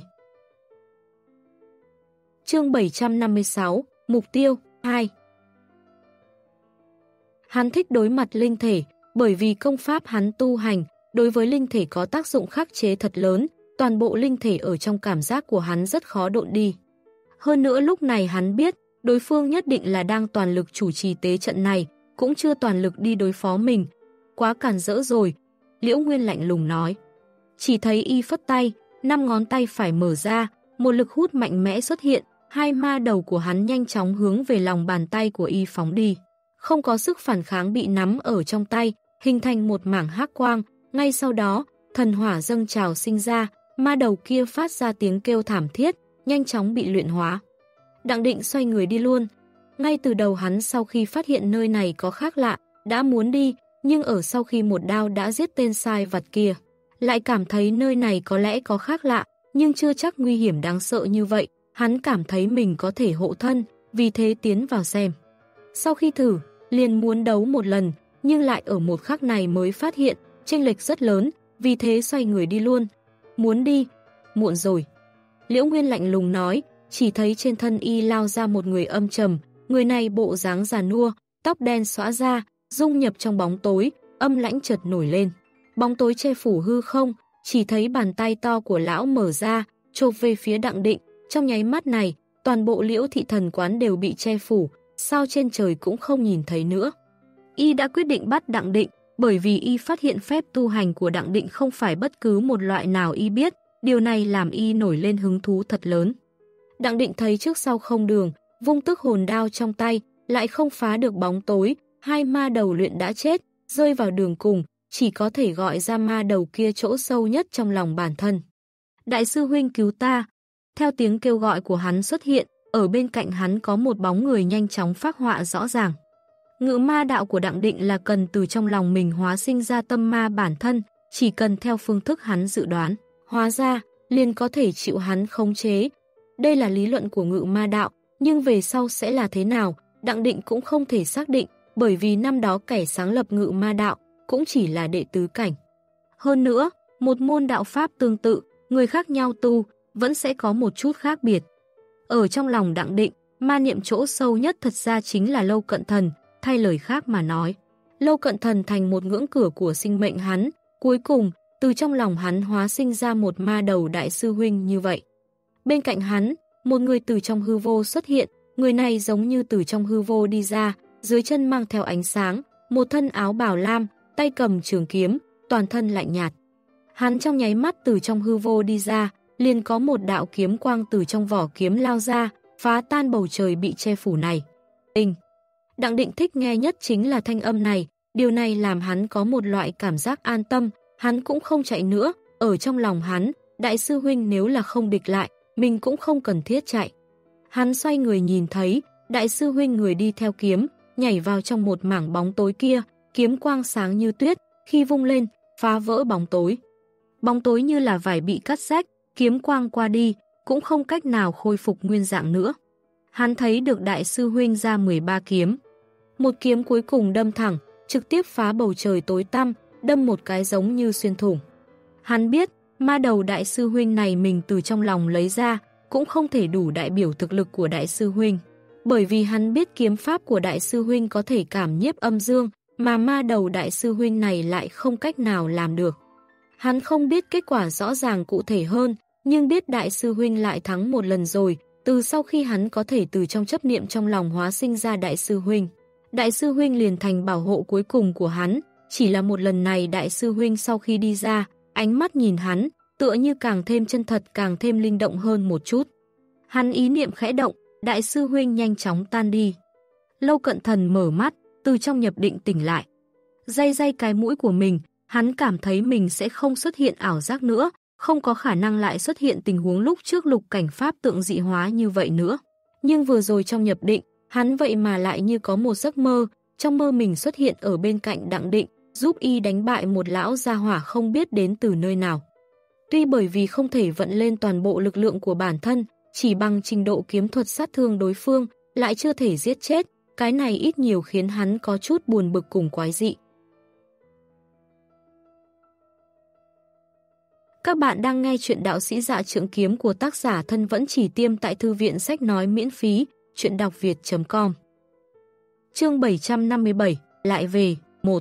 Speaker 1: Chương bảy trăm năm mươi sáu, Mục tiêu hai. Hắn thích đối mặt linh thể, bởi vì công pháp hắn tu hành, đối với linh thể có tác dụng khắc chế thật lớn, toàn bộ linh thể ở trong cảm giác của hắn rất khó độn đi. Hơn nữa lúc này hắn biết, đối phương nhất định là đang toàn lực chủ trì tế trận này, cũng chưa toàn lực đi đối phó mình. Quá cản rỡ rồi, Liễu Nguyên lạnh lùng nói. Chỉ thấy y phất tay, năm ngón tay phải mở ra, một lực hút mạnh mẽ xuất hiện, hai ma đầu của hắn nhanh chóng hướng về lòng bàn tay của y phóng đi. Không có sức phản kháng bị nắm ở trong tay, hình thành một mảng hắc quang, ngay sau đó, thần hỏa dâng trào sinh ra, ma đầu kia phát ra tiếng kêu thảm thiết, nhanh chóng bị luyện hóa. Đặng Định xoay người đi luôn. Ngay từ đầu hắn sau khi phát hiện nơi này có khác lạ, đã muốn đi, nhưng ở sau khi một đao đã giết tên sai vặt kia, lại cảm thấy nơi này có lẽ có khác lạ, nhưng chưa chắc nguy hiểm đáng sợ như vậy. Hắn cảm thấy mình có thể hộ thân, vì thế tiến vào xem. Sau khi thử, liền muốn đấu một lần, nhưng lại ở một khắc này mới phát hiện, chênh lệch rất lớn, vì thế xoay người đi luôn. Muốn đi, muộn rồi. Liễu Nguyên lạnh lùng nói, chỉ thấy trên thân y lao ra một người âm trầm, người này bộ dáng già nua, tóc đen xõa ra, dung nhập trong bóng tối, âm lãnh chợt nổi lên. Bóng tối che phủ hư không, chỉ thấy bàn tay to của lão mở ra, chộp về phía Đặng Định. Trong nháy mắt này, toàn bộ Liễu thị thần quán đều bị che phủ, sao trên trời cũng không nhìn thấy nữa. Y đã quyết định bắt Đặng Định, bởi vì y phát hiện phép tu hành của Đặng Định không phải bất cứ một loại nào y biết, điều này làm y nổi lên hứng thú thật lớn. Đặng Định thấy trước sau không đường, vung tước hồn đao trong tay, lại không phá được bóng tối, hai ma đầu luyện đã chết, rơi vào đường cùng, chỉ có thể gọi ra ma đầu kia chỗ sâu nhất trong lòng bản thân. Đại sư huynh cứu ta! Theo tiếng kêu gọi của hắn xuất hiện, ở bên cạnh hắn có một bóng người nhanh chóng phác họa rõ ràng. Ngự ma đạo của Đặng Định là cần từ trong lòng mình hóa sinh ra tâm ma bản thân, chỉ cần theo phương thức hắn dự đoán, hóa ra, liền có thể chịu hắn khống chế. Đây là lý luận của ngự ma đạo, nhưng về sau sẽ là thế nào, Đặng Định cũng không thể xác định, bởi vì năm đó kẻ sáng lập ngự ma đạo cũng chỉ là đệ tứ cảnh. Hơn nữa, một môn đạo pháp tương tự, người khác nhau tu, vẫn sẽ có một chút khác biệt. Ở trong lòng Đặng Định, ma niệm chỗ sâu nhất thật ra chính là Lâu Cận Thần, thay lời khác mà nói. Lâu Cận Thần thành một ngưỡng cửa của sinh mệnh hắn, cuối cùng, từ trong lòng hắn hóa sinh ra một ma đầu đại sư huynh như vậy. Bên cạnh hắn, một người từ trong hư vô xuất hiện, người này giống như từ trong hư vô đi ra, dưới chân mang theo ánh sáng, một thân áo bào lam, tay cầm trường kiếm, toàn thân lạnh nhạt. Hắn trong nháy mắt từ trong hư vô đi ra, liền có một đạo kiếm quang từ trong vỏ kiếm lao ra, phá tan bầu trời bị che phủ này. Đinh! Đặng Định thích nghe nhất chính là thanh âm này, điều này làm hắn có một loại cảm giác an tâm, hắn cũng không chạy nữa, ở trong lòng hắn, đại sư huynh nếu là không địch lại, mình cũng không cần thiết chạy. Hắn xoay người nhìn thấy, đại sư huynh người đi theo kiếm, nhảy vào trong một mảng bóng tối kia, kiếm quang sáng như tuyết, khi vung lên, phá vỡ bóng tối. Bóng tối như là vải bị cắt rách, kiếm quang qua đi, cũng không cách nào khôi phục nguyên dạng nữa. Hắn thấy được đại sư huynh ra mười ba kiếm. Một kiếm cuối cùng đâm thẳng, trực tiếp phá bầu trời tối tăm, đâm một cái giống như xuyên thủng. Hắn biết, ma đầu đại sư huynh này mình từ trong lòng lấy ra, cũng không thể đủ đại biểu thực lực của đại sư huynh. Bởi vì hắn biết kiếm pháp của đại sư huynh có thể cảm nhiếp âm dương, mà ma đầu đại sư huynh này lại không cách nào làm được. Hắn không biết kết quả rõ ràng cụ thể hơn, nhưng biết đại sư huynh lại thắng một lần rồi, từ sau khi hắn có thể từ trong chấp niệm trong lòng hóa sinh ra đại sư huynh. Đại sư huynh liền thành bảo hộ cuối cùng của hắn, chỉ là một lần này đại sư huynh sau khi đi ra, ánh mắt nhìn hắn, tựa như càng thêm chân thật, càng thêm linh động hơn một chút. Hắn ý niệm khẽ động, đại sư huynh nhanh chóng tan đi. Lâu Cận Thần mở mắt, từ trong nhập định tỉnh lại. Day day cái mũi của mình, hắn cảm thấy mình sẽ không xuất hiện ảo giác nữa, không có khả năng lại xuất hiện tình huống lúc trước lục cảnh pháp tượng dị hóa như vậy nữa. Nhưng vừa rồi trong nhập định, hắn vậy mà lại như có một giấc mơ, trong mơ mình xuất hiện ở bên cạnh Đặng Định, giúp y đánh bại một lão gia hỏa không biết đến từ nơi nào. Tuy bởi vì không thể vận lên toàn bộ lực lượng của bản thân, chỉ bằng trình độ kiếm thuật sát thương đối phương, lại chưa thể giết chết, cái này ít nhiều khiến hắn có chút buồn bực cùng quái dị. Các bạn đang nghe chuyện Đạo Sĩ Dạ Trượng Kiếm của tác giả Thân Vẫn Chỉ Tiêm tại thư viện sách nói miễn phí, chuyện đọc việt chấm com. Chương bảy trăm năm mươi bảy, lại về, một.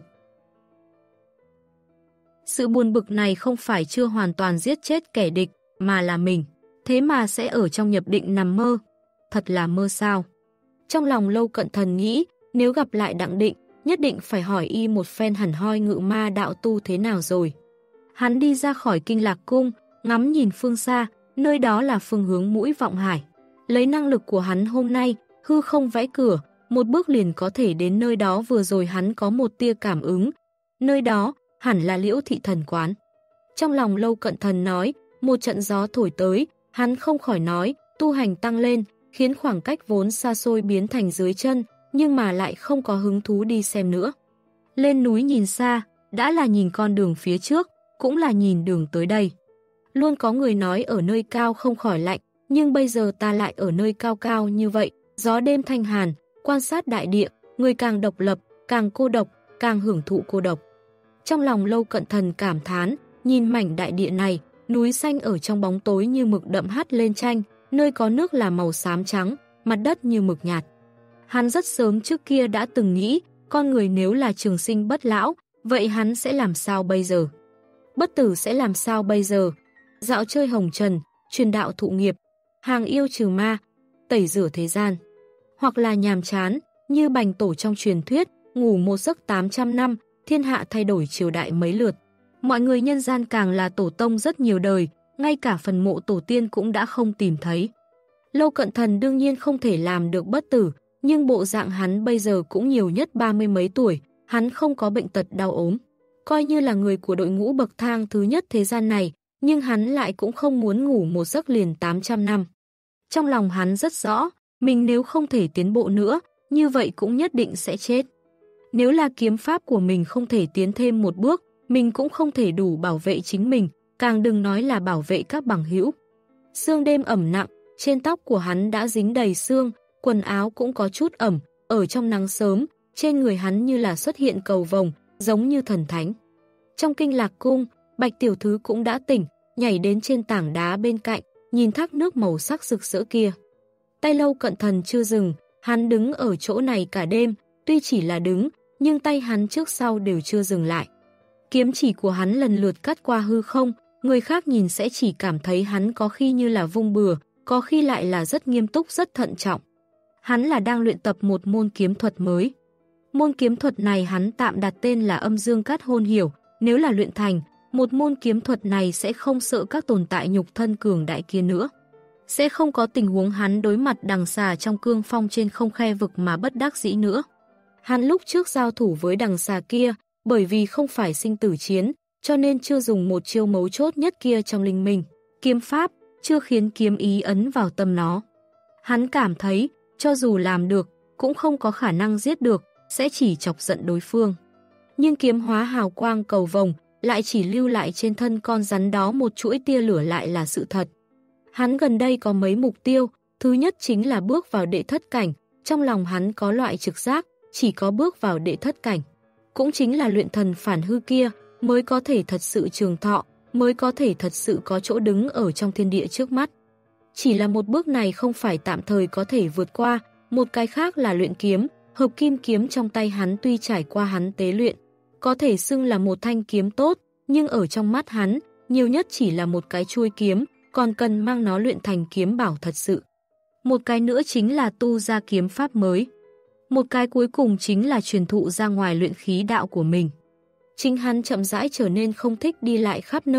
Speaker 1: Sự buồn bực này không phải chưa hoàn toàn giết chết kẻ địch, mà là mình. Thế mà sẽ ở trong nhập định nằm mơ. Thật là mơ sao? Trong lòng Lâu Cận Thần nghĩ, nếu gặp lại Đặng Định, nhất định phải hỏi y một phen hẳn hoi ngự ma đạo tu thế nào rồi. Hắn đi ra khỏi Kinh Lạc Cung, ngắm nhìn phương xa, nơi đó là phương hướng Mũi Vọng Hải. Lấy năng lực của hắn hôm nay, hư không vẽ cửa, một bước liền có thể đến nơi đó. Vừa rồi hắn có một tia cảm ứng. Nơi đó, hẳn là Liễu Thị Thần Quán. Trong lòng Lâu Cận Thần nói, một trận gió thổi tới, hắn không khỏi nói, tu hành tăng lên, khiến khoảng cách vốn xa xôi biến thành dưới chân, nhưng mà lại không có hứng thú đi xem nữa. Lên núi nhìn xa, đã là nhìn con đường phía trước, cũng là nhìn đường tới đây. Luôn có người nói ở nơi cao không khỏi lạnh, nhưng bây giờ ta lại ở nơi cao cao như vậy, gió đêm thanh hàn, quan sát đại địa, người càng độc lập, càng cô độc, càng hưởng thụ cô độc. Trong lòng Lâu Cận Thần cảm thán, nhìn mảnh đại địa này, núi xanh ở trong bóng tối như mực đậm hắt lên tranh, nơi có nước là màu xám trắng, mặt đất như mực nhạt. Hắn rất sớm trước kia đã từng nghĩ, con người nếu là trường sinh bất lão, vậy hắn sẽ làm sao bây giờ? Bất tử sẽ làm sao bây giờ? Dạo chơi hồng trần, truyền đạo thụ nghiệp, hàng yêu trừ ma, tẩy rửa thế gian. Hoặc là nhàm chán, như Bành Tổ trong truyền thuyết, ngủ một giấc tám trăm năm, thiên hạ thay đổi triều đại mấy lượt. Mọi người nhân gian càng là tổ tông rất nhiều đời, ngay cả phần mộ tổ tiên cũng đã không tìm thấy. Lâu Cận Thần đương nhiên không thể làm được bất tử, nhưng bộ dạng hắn bây giờ cũng nhiều nhất ba mươi mấy tuổi, hắn không có bệnh tật đau ốm. Coi như là người của đội ngũ bậc thang thứ nhất thế gian này, nhưng hắn lại cũng không muốn ngủ một giấc liền tám trăm năm. Trong lòng hắn rất rõ, mình nếu không thể tiến bộ nữa, như vậy cũng nhất định sẽ chết. Nếu là kiếm pháp của mình không thể tiến thêm một bước, mình cũng không thể đủ bảo vệ chính mình, càng đừng nói là bảo vệ các bằng hữu. Sương đêm ẩm nặng, trên tóc của hắn đã dính đầy sương, quần áo cũng có chút ẩm, ở trong nắng sớm, trên người hắn như là xuất hiện cầu vồng, giống như thần thánh. Trong Kinh Lạc Cung, Bạch Tiểu Thứ cũng đã tỉnh, nhảy đến trên tảng đá bên cạnh, nhìn thác nước màu sắc rực rỡ kia. Tay Lâu Cận Thần chưa dừng, hắn đứng ở chỗ này cả đêm, tuy chỉ là đứng, nhưng tay hắn trước sau đều chưa dừng lại. Kiếm chỉ của hắn lần lượt cắt qua hư không, người khác nhìn sẽ chỉ cảm thấy hắn có khi như là vung bừa, có khi lại là rất nghiêm túc, rất thận trọng. Hắn là đang luyện tập một môn kiếm thuật mới. Môn kiếm thuật này hắn tạm đặt tên là Âm Dương Cát Hôn Hiểu, nếu là luyện thành, một môn kiếm thuật này sẽ không sợ các tồn tại nhục thân cường đại kia nữa. Sẽ không có tình huống hắn đối mặt đằng xà trong cương phong trên không khe vực mà bất đắc dĩ nữa. Hắn lúc trước giao thủ với đằng xà kia, bởi vì không phải sinh tử chiến, cho nên chưa dùng một chiêu mấu chốt nhất kia trong linh minh. Kiếm pháp, chưa khiến kiếm ý ấn vào tâm nó. Hắn cảm thấy, cho dù làm được, cũng không có khả năng giết được, sẽ chỉ chọc giận đối phương. Nhưng kiếm hóa hào quang cầu vồng, lại chỉ lưu lại trên thân con rắn đó một chuỗi tia lửa lại là sự thật. Hắn gần đây có mấy mục tiêu, thứ nhất chính là bước vào đệ thất cảnh, trong lòng hắn có loại trực giác, chỉ có bước vào đệ thất cảnh. Cũng chính là luyện thần phản hư kia, mới có thể thật sự trường thọ, mới có thể thật sự có chỗ đứng ở trong thiên địa trước mắt. Chỉ là một bước này không phải tạm thời có thể vượt qua, một cái khác là luyện kiếm, hợp kim kiếm trong tay hắn tuy trải qua hắn tế luyện, có thể xưng là một thanh kiếm tốt, nhưng ở trong mắt hắn, nhiều nhất chỉ là một cái chuôi kiếm, còn cần mang nó luyện thành kiếm bảo thật sự. Một cái nữa chính là tu ra kiếm pháp mới. Một cái cuối cùng chính là truyền thụ ra ngoài luyện khí đạo của mình. Chính hắn chậm rãi trở nên không thích đi lại khắp nơi,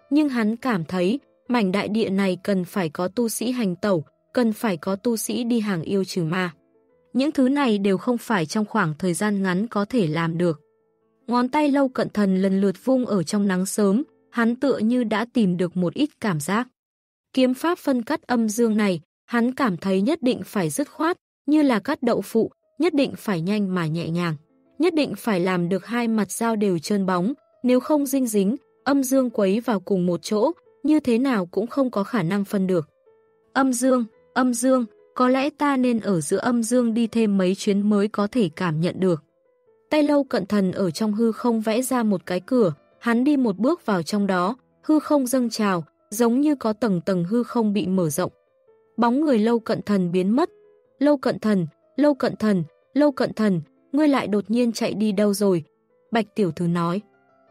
Speaker 1: nhưng hắn cảm thấy mảnh đại địa này cần phải có tu sĩ hành tẩu, cần phải có tu sĩ đi hàng yêu trừ ma. Những thứ này đều không phải trong khoảng thời gian ngắn có thể làm được. Ngón tay Lâu Cận Thần lần lượt vung ở trong nắng sớm, hắn tựa như đã tìm được một ít cảm giác. Kiếm pháp phân cắt âm dương này, hắn cảm thấy nhất định phải dứt khoát, như là cắt đậu phụ, nhất định phải nhanh mà nhẹ nhàng. Nhất định phải làm được hai mặt dao đều trơn bóng, nếu không dinh dính, âm dương quấy vào cùng một chỗ, như thế nào cũng không có khả năng phân được. Âm dương, âm dương, có lẽ ta nên ở giữa âm dương đi thêm mấy chuyến mới có thể cảm nhận được. Tay Lâu Cận Thần ở trong hư không vẽ ra một cái cửa, hắn đi một bước vào trong đó, hư không dâng trào, giống như có tầng tầng hư không bị mở rộng. Bóng người Lâu Cận Thần biến mất. Lâu Cận Thần, Lâu Cận Thần, Lâu Cận Thần, ngươi lại đột nhiên chạy đi đâu rồi? Bạch tiểu thư nói.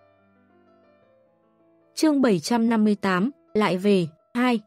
Speaker 1: Chương bảy trăm năm mươi tám, lại về, hai.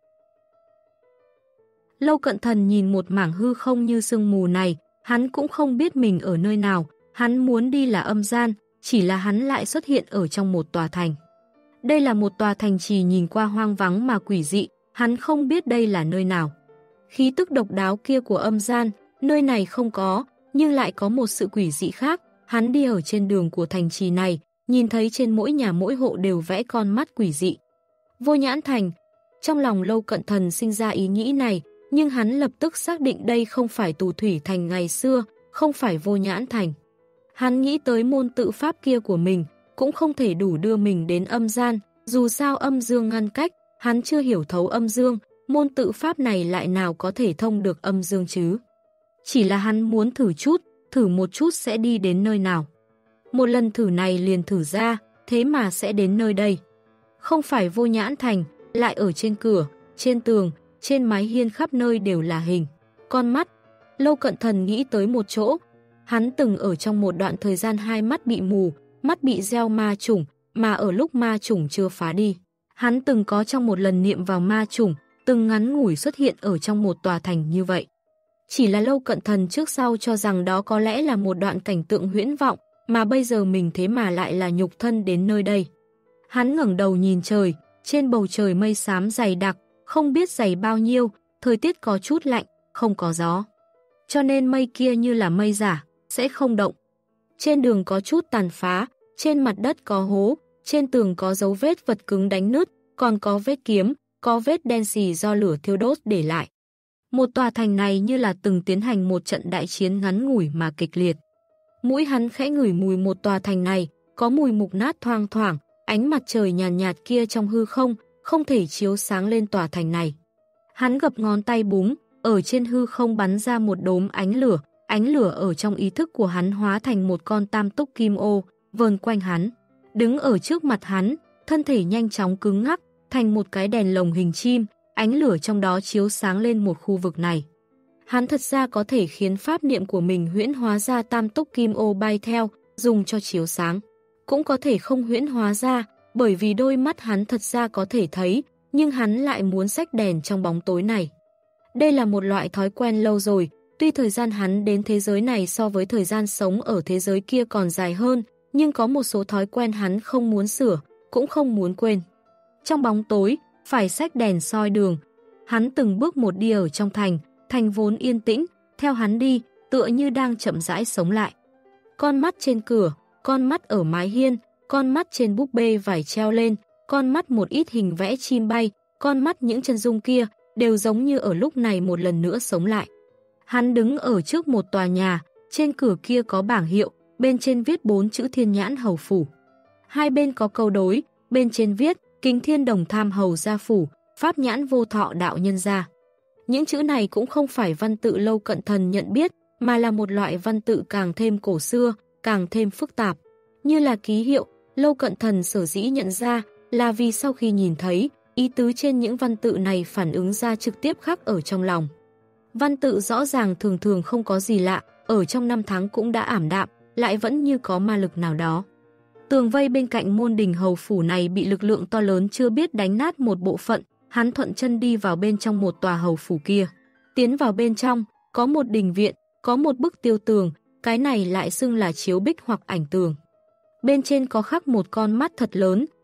Speaker 1: Lâu Cận Thần nhìn một mảng hư không như sương mù này, hắn cũng không biết mình ở nơi nào, hắn muốn đi là âm gian, chỉ là hắn lại xuất hiện ở trong một tòa thành. Đây là một tòa thành trì nhìn qua hoang vắng mà quỷ dị, hắn không biết đây là nơi nào. Khí tức độc đáo kia của âm gian, nơi này không có, nhưng lại có một sự quỷ dị khác. Hắn đi ở trên đường của thành trì này, nhìn thấy trên mỗi nhà mỗi hộ đều vẽ con mắt quỷ dị. Vô Nhãn Thành. Trong lòng Lâu Cận Thần sinh ra ý nghĩ này, nhưng hắn lập tức xác định đây không phải Tù Thủy Thành ngày xưa, không phải Vô Nhãn Thành. Hắn nghĩ tới môn tự pháp kia của mình, cũng không thể đủ đưa mình đến âm gian, dù sao âm dương ngăn cách, hắn chưa hiểu thấu âm dương, môn tự pháp này lại nào có thể thông được âm dương chứ. Chỉ là hắn muốn thử chút, thử một chút sẽ đi đến nơi nào. Một lần thử này liền thử ra, thế mà sẽ đến nơi đây. Không phải Vô Nhãn Thành, lại ở trên cửa, trên tường, trên mái hiên khắp nơi đều là hình. Con mắt. Lâu Cận Thần nghĩ tới một chỗ. Hắn từng ở trong một đoạn thời gian hai mắt bị mù, mắt bị gieo ma chủng, mà ở lúc ma chủng chưa phá đi. Hắn từng có trong một lần niệm vào ma chủng, từng ngắn ngủi xuất hiện ở trong một tòa thành như vậy. Chỉ là Lâu Cận Thần trước sau cho rằng đó có lẽ là một đoạn cảnh tượng huyễn vọng, mà bây giờ mình thế mà lại là nhục thân đến nơi đây. Hắn ngẩng đầu nhìn trời, trên bầu trời mây xám dày đặc, không biết dày bao nhiêu, thời tiết có chút lạnh, không có gió. Cho nên mây kia như là mây giả, sẽ không động. Trên đường có chút tàn phá, trên mặt đất có hố, trên tường có dấu vết vật cứng đánh nứt, còn có vết kiếm, có vết đen xì do lửa thiêu đốt để lại. Một tòa thành này như là từng tiến hành một trận đại chiến ngắn ngủi mà kịch liệt. Mũi hắn khẽ ngửi mùi một tòa thành này, có mùi mục nát thoang thoảng, ánh mặt trời nhàn nhạt, nhạt kia trong hư không, không thể chiếu sáng lên tòa thành này. Hắn gập ngón tay búng, ở trên hư không bắn ra một đốm ánh lửa, ánh lửa ở trong ý thức của hắn hóa thành một con tam túc kim ô, vờn quanh hắn. Đứng ở trước mặt hắn, thân thể nhanh chóng cứng ngắc, thành một cái đèn lồng hình chim, ánh lửa trong đó chiếu sáng lên một khu vực này. Hắn thật ra có thể khiến pháp niệm của mình huyễn hóa ra tam túc kim ô bay theo, dùng cho chiếu sáng. Cũng có thể không huyễn hóa ra, bởi vì đôi mắt hắn thật ra có thể thấy, nhưng hắn lại muốn xách đèn trong bóng tối này. Đây là một loại thói quen lâu rồi, tuy thời gian hắn đến thế giới này so với thời gian sống ở thế giới kia còn dài hơn, nhưng có một số thói quen hắn không muốn sửa, cũng không muốn quên. Trong bóng tối, phải xách đèn soi đường. Hắn từng bước một đi ở trong thành, thành vốn yên tĩnh, theo hắn đi, tựa như đang chậm rãi sống lại. Con mắt trên cửa, con mắt ở mái hiên, con mắt trên búp bê vải treo lên, con mắt một ít hình vẽ chim bay, con mắt những chân dung kia, đều giống như ở lúc này một lần nữa sống lại. Hắn đứng ở trước một tòa nhà, trên cửa kia có bảng hiệu, bên trên viết bốn chữ Thiên Nhãn Hầu Phủ. Hai bên có câu đối, bên trên viết Kính Thiên Đồng Tham Hầu Gia Phủ, Pháp Nhãn Vô Thọ Đạo Nhân Gia. Những chữ này cũng không phải văn tự Lâu Cận Thần nhận biết, mà là một loại văn tự càng thêm cổ xưa, càng thêm phức tạp. Như là ký hiệu, Lâu Cận Thần sở dĩ nhận ra là vì sau khi nhìn thấy, ý tứ trên những văn tự này phản ứng ra trực tiếp khắc ở trong lòng. Văn tự rõ ràng thường thường không có gì lạ, ở trong năm tháng cũng đã ảm đạm, lại vẫn như có ma lực nào đó. Tường vây bên cạnh môn đình hầu phủ này bị lực lượng to lớn chưa biết đánh nát một bộ phận, hắn thuận chân đi vào bên trong một tòa hầu phủ kia. Tiến vào bên trong, có một đình viện, có một bức tiêu tường, cái này lại xưng là chiếu bích hoặc ảnh tường. Bên trên có khắc một con mắt thật lớn,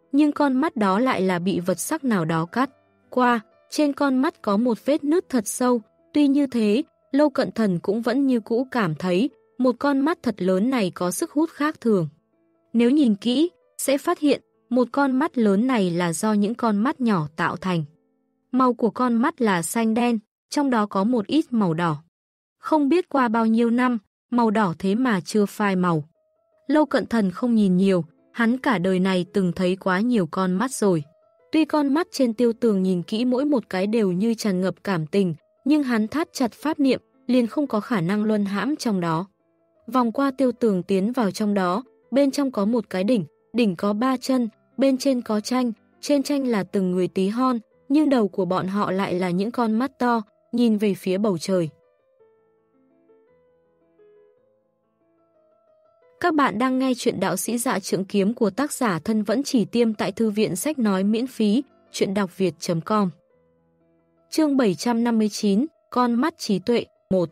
Speaker 1: nhưng con mắt đó lại là bị vật sắc nào đó cắt qua, trên con mắt có một vết nứt thật sâu, tuy như thế, Lâu Cận Thần cũng vẫn như cũ cảm thấy một con mắt thật lớn này có sức hút khác thường. Nếu nhìn kỹ, sẽ phát hiện một con mắt lớn này là do những con mắt nhỏ tạo thành. Màu của con mắt là xanh đen, trong đó có một ít màu đỏ. Không biết qua bao nhiêu năm, màu đỏ thế mà chưa phai màu. Lâu Cận Thần không nhìn nhiều, hắn cả đời này từng thấy quá nhiều con mắt rồi. Tuy con mắt trên Tiêu Tường nhìn kỹ mỗi một cái đều như tràn ngập cảm tình, nhưng hắn thắt chặt pháp niệm, liền không có khả năng luân hãm trong đó. Vòng qua Tiêu Tường tiến vào trong đó, bên trong có một cái đỉnh, đỉnh có ba chân, bên trên có tranh, trên tranh là từng người tí hon, nhưng đầu của bọn họ lại là những con mắt to, nhìn về phía bầu trời. Các bạn đang nghe chuyện Đạo Sĩ Dạ Trượng Kiếm của tác giả Thân Vẫn Chỉ Tiêm tại Thư viện Sách Nói miễn phí, chuyện đọc việt chấm com. Chương bảy trăm năm mươi chín, Con mắt trí tuệ, một.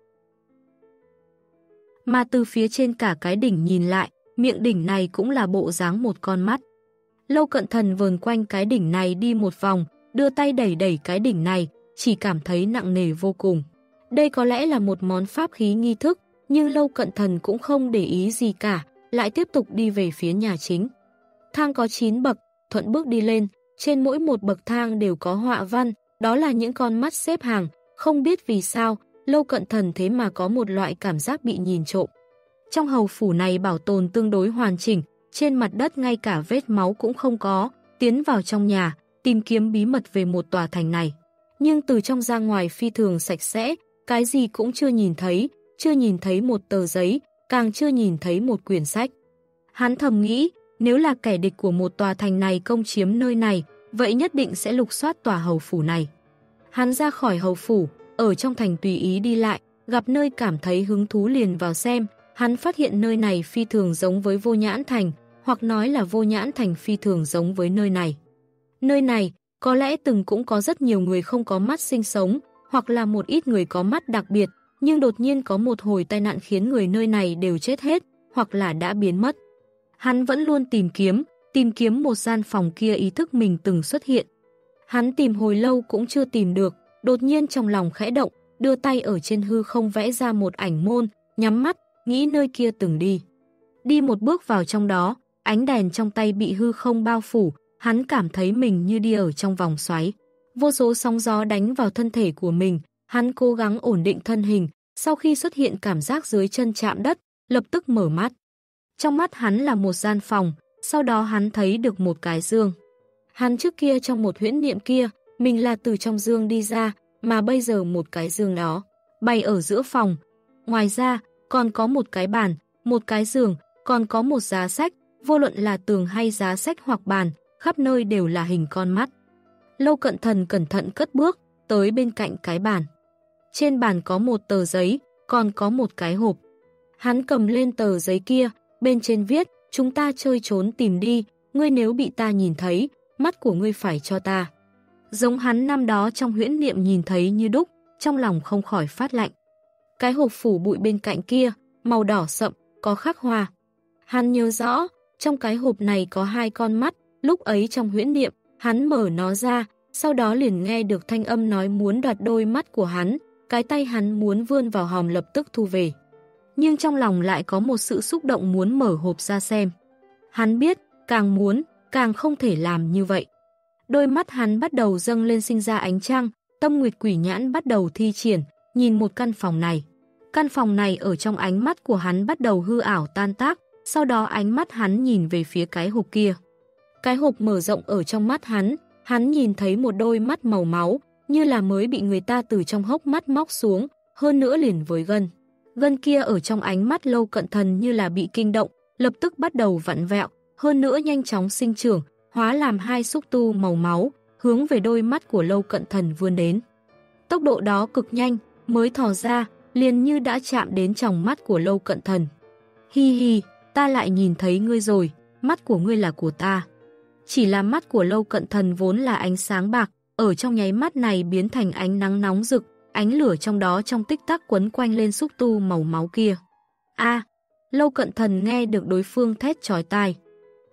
Speaker 1: Mà từ phía trên cả cái đỉnh nhìn lại, miệng đỉnh này cũng là bộ dáng một con mắt. Lâu Cận Thần vờn quanh cái đỉnh này đi một vòng, đưa tay đẩy đẩy cái đỉnh này, chỉ cảm thấy nặng nề vô cùng. Đây có lẽ là một món pháp khí nghi thức, nhưng Lâu Cận Thần cũng không để ý gì cả, lại tiếp tục đi về phía nhà chính. Thang có chín bậc, thuận bước đi lên, trên mỗi một bậc thang đều có họa văn, đó là những con mắt xếp hàng, không biết vì sao, Lâu Cận Thần thế mà có một loại cảm giác bị nhìn trộm. Trong hầu phủ này bảo tồn tương đối hoàn chỉnh, trên mặt đất ngay cả vết máu cũng không có, tiến vào trong nhà, tìm kiếm bí mật về một tòa thành này. Nhưng từ trong ra ngoài phi thường sạch sẽ, cái gì cũng chưa nhìn thấy, chưa nhìn thấy một tờ giấy, càng chưa nhìn thấy một quyển sách. Hắn thầm nghĩ, nếu là kẻ địch của một tòa thành này công chiếm nơi này, vậy nhất định sẽ lục soát tòa hầu phủ này. Hắn ra khỏi hầu phủ, ở trong thành tùy ý đi lại, gặp nơi cảm thấy hứng thú liền vào xem, hắn phát hiện nơi này phi thường giống với Vô Nhãn Thành, hoặc nói là Vô Nhãn Thành phi thường giống với nơi này. Nơi này, có lẽ từng cũng có rất nhiều người không có mắt sinh sống, hoặc là một ít người có mắt đặc biệt, nhưng đột nhiên có một hồi tai nạn khiến người nơi này đều chết hết, hoặc là đã biến mất. Hắn vẫn luôn tìm kiếm, tìm kiếm một gian phòng kia ý thức mình từng xuất hiện. Hắn tìm hồi lâu cũng chưa tìm được, đột nhiên trong lòng khẽ động, đưa tay ở trên hư không vẽ ra một ảnh môn, nhắm mắt, nghĩ nơi kia từng đi. Đi một bước vào trong đó, ánh đèn trong tay bị hư không bao phủ, hắn cảm thấy mình như đi ở trong vòng xoáy. Vô số sóng gió đánh vào thân thể của mình, hắn cố gắng ổn định thân hình, sau khi xuất hiện cảm giác dưới chân chạm đất, lập tức mở mắt. Trong mắt hắn là một gian phòng, sau đó hắn thấy được một cái giường. Hắn trước kia trong một huyễn niệm kia, mình là từ trong giường đi ra, mà bây giờ một cái giường đó bày ở giữa phòng. Ngoài ra, còn có một cái bàn, một cái giường, còn có một giá sách, vô luận là tường hay giá sách hoặc bàn, khắp nơi đều là hình con mắt. Lâu Cận Thần cẩn thận cất bước, tới bên cạnh cái bàn. Trên bàn có một tờ giấy, còn có một cái hộp. Hắn cầm lên tờ giấy kia, bên trên viết, chúng ta chơi trốn tìm đi, ngươi nếu bị ta nhìn thấy, mắt của ngươi phải cho ta. Giống hắn năm đó trong huyễn niệm nhìn thấy như đúc, trong lòng không khỏi phát lạnh. Cái hộp phủ bụi bên cạnh kia, màu đỏ sậm, có khắc hoa. Hắn nhớ rõ, trong cái hộp này có hai con mắt, lúc ấy trong huyễn niệm, hắn mở nó ra, sau đó liền nghe được thanh âm nói muốn đoạt đôi mắt của hắn, cái tay hắn muốn vươn vào hòm lập tức thu về. Nhưng trong lòng lại có một sự xúc động muốn mở hộp ra xem. Hắn biết, càng muốn, càng không thể làm như vậy. Đôi mắt hắn bắt đầu dâng lên sinh ra ánh trăng, tâm nguyệt quỷ nhãn bắt đầu thi triển, nhìn một căn phòng này. Căn phòng này ở trong ánh mắt của hắn bắt đầu hư ảo tan tác, sau đó ánh mắt hắn nhìn về phía cái hộp kia. Cái hộp mở rộng ở trong mắt hắn, hắn nhìn thấy một đôi mắt màu máu, như là mới bị người ta từ trong hốc mắt móc xuống, hơn nữa liền với gân. Gân kia ở trong ánh mắt Lâu Cận Thần như là bị kinh động, lập tức bắt đầu vặn vẹo, hơn nữa nhanh chóng sinh trưởng, hóa làm hai xúc tu màu máu, hướng về đôi mắt của Lâu Cận Thần vươn đến. Tốc độ đó cực nhanh, mới thò ra, liền như đã chạm đến tròng mắt của Lâu Cận Thần. Hi hi, ta lại nhìn thấy ngươi rồi, mắt của ngươi là của ta. Chỉ là mắt của Lâu Cận Thần vốn là ánh sáng bạc, ở trong nháy mắt này biến thành ánh nắng nóng rực, ánh lửa trong đó trong tích tắc quấn quanh lên xúc tu màu máu kia. A, Lâu Cận Thần nghe được đối phương thét chói tai.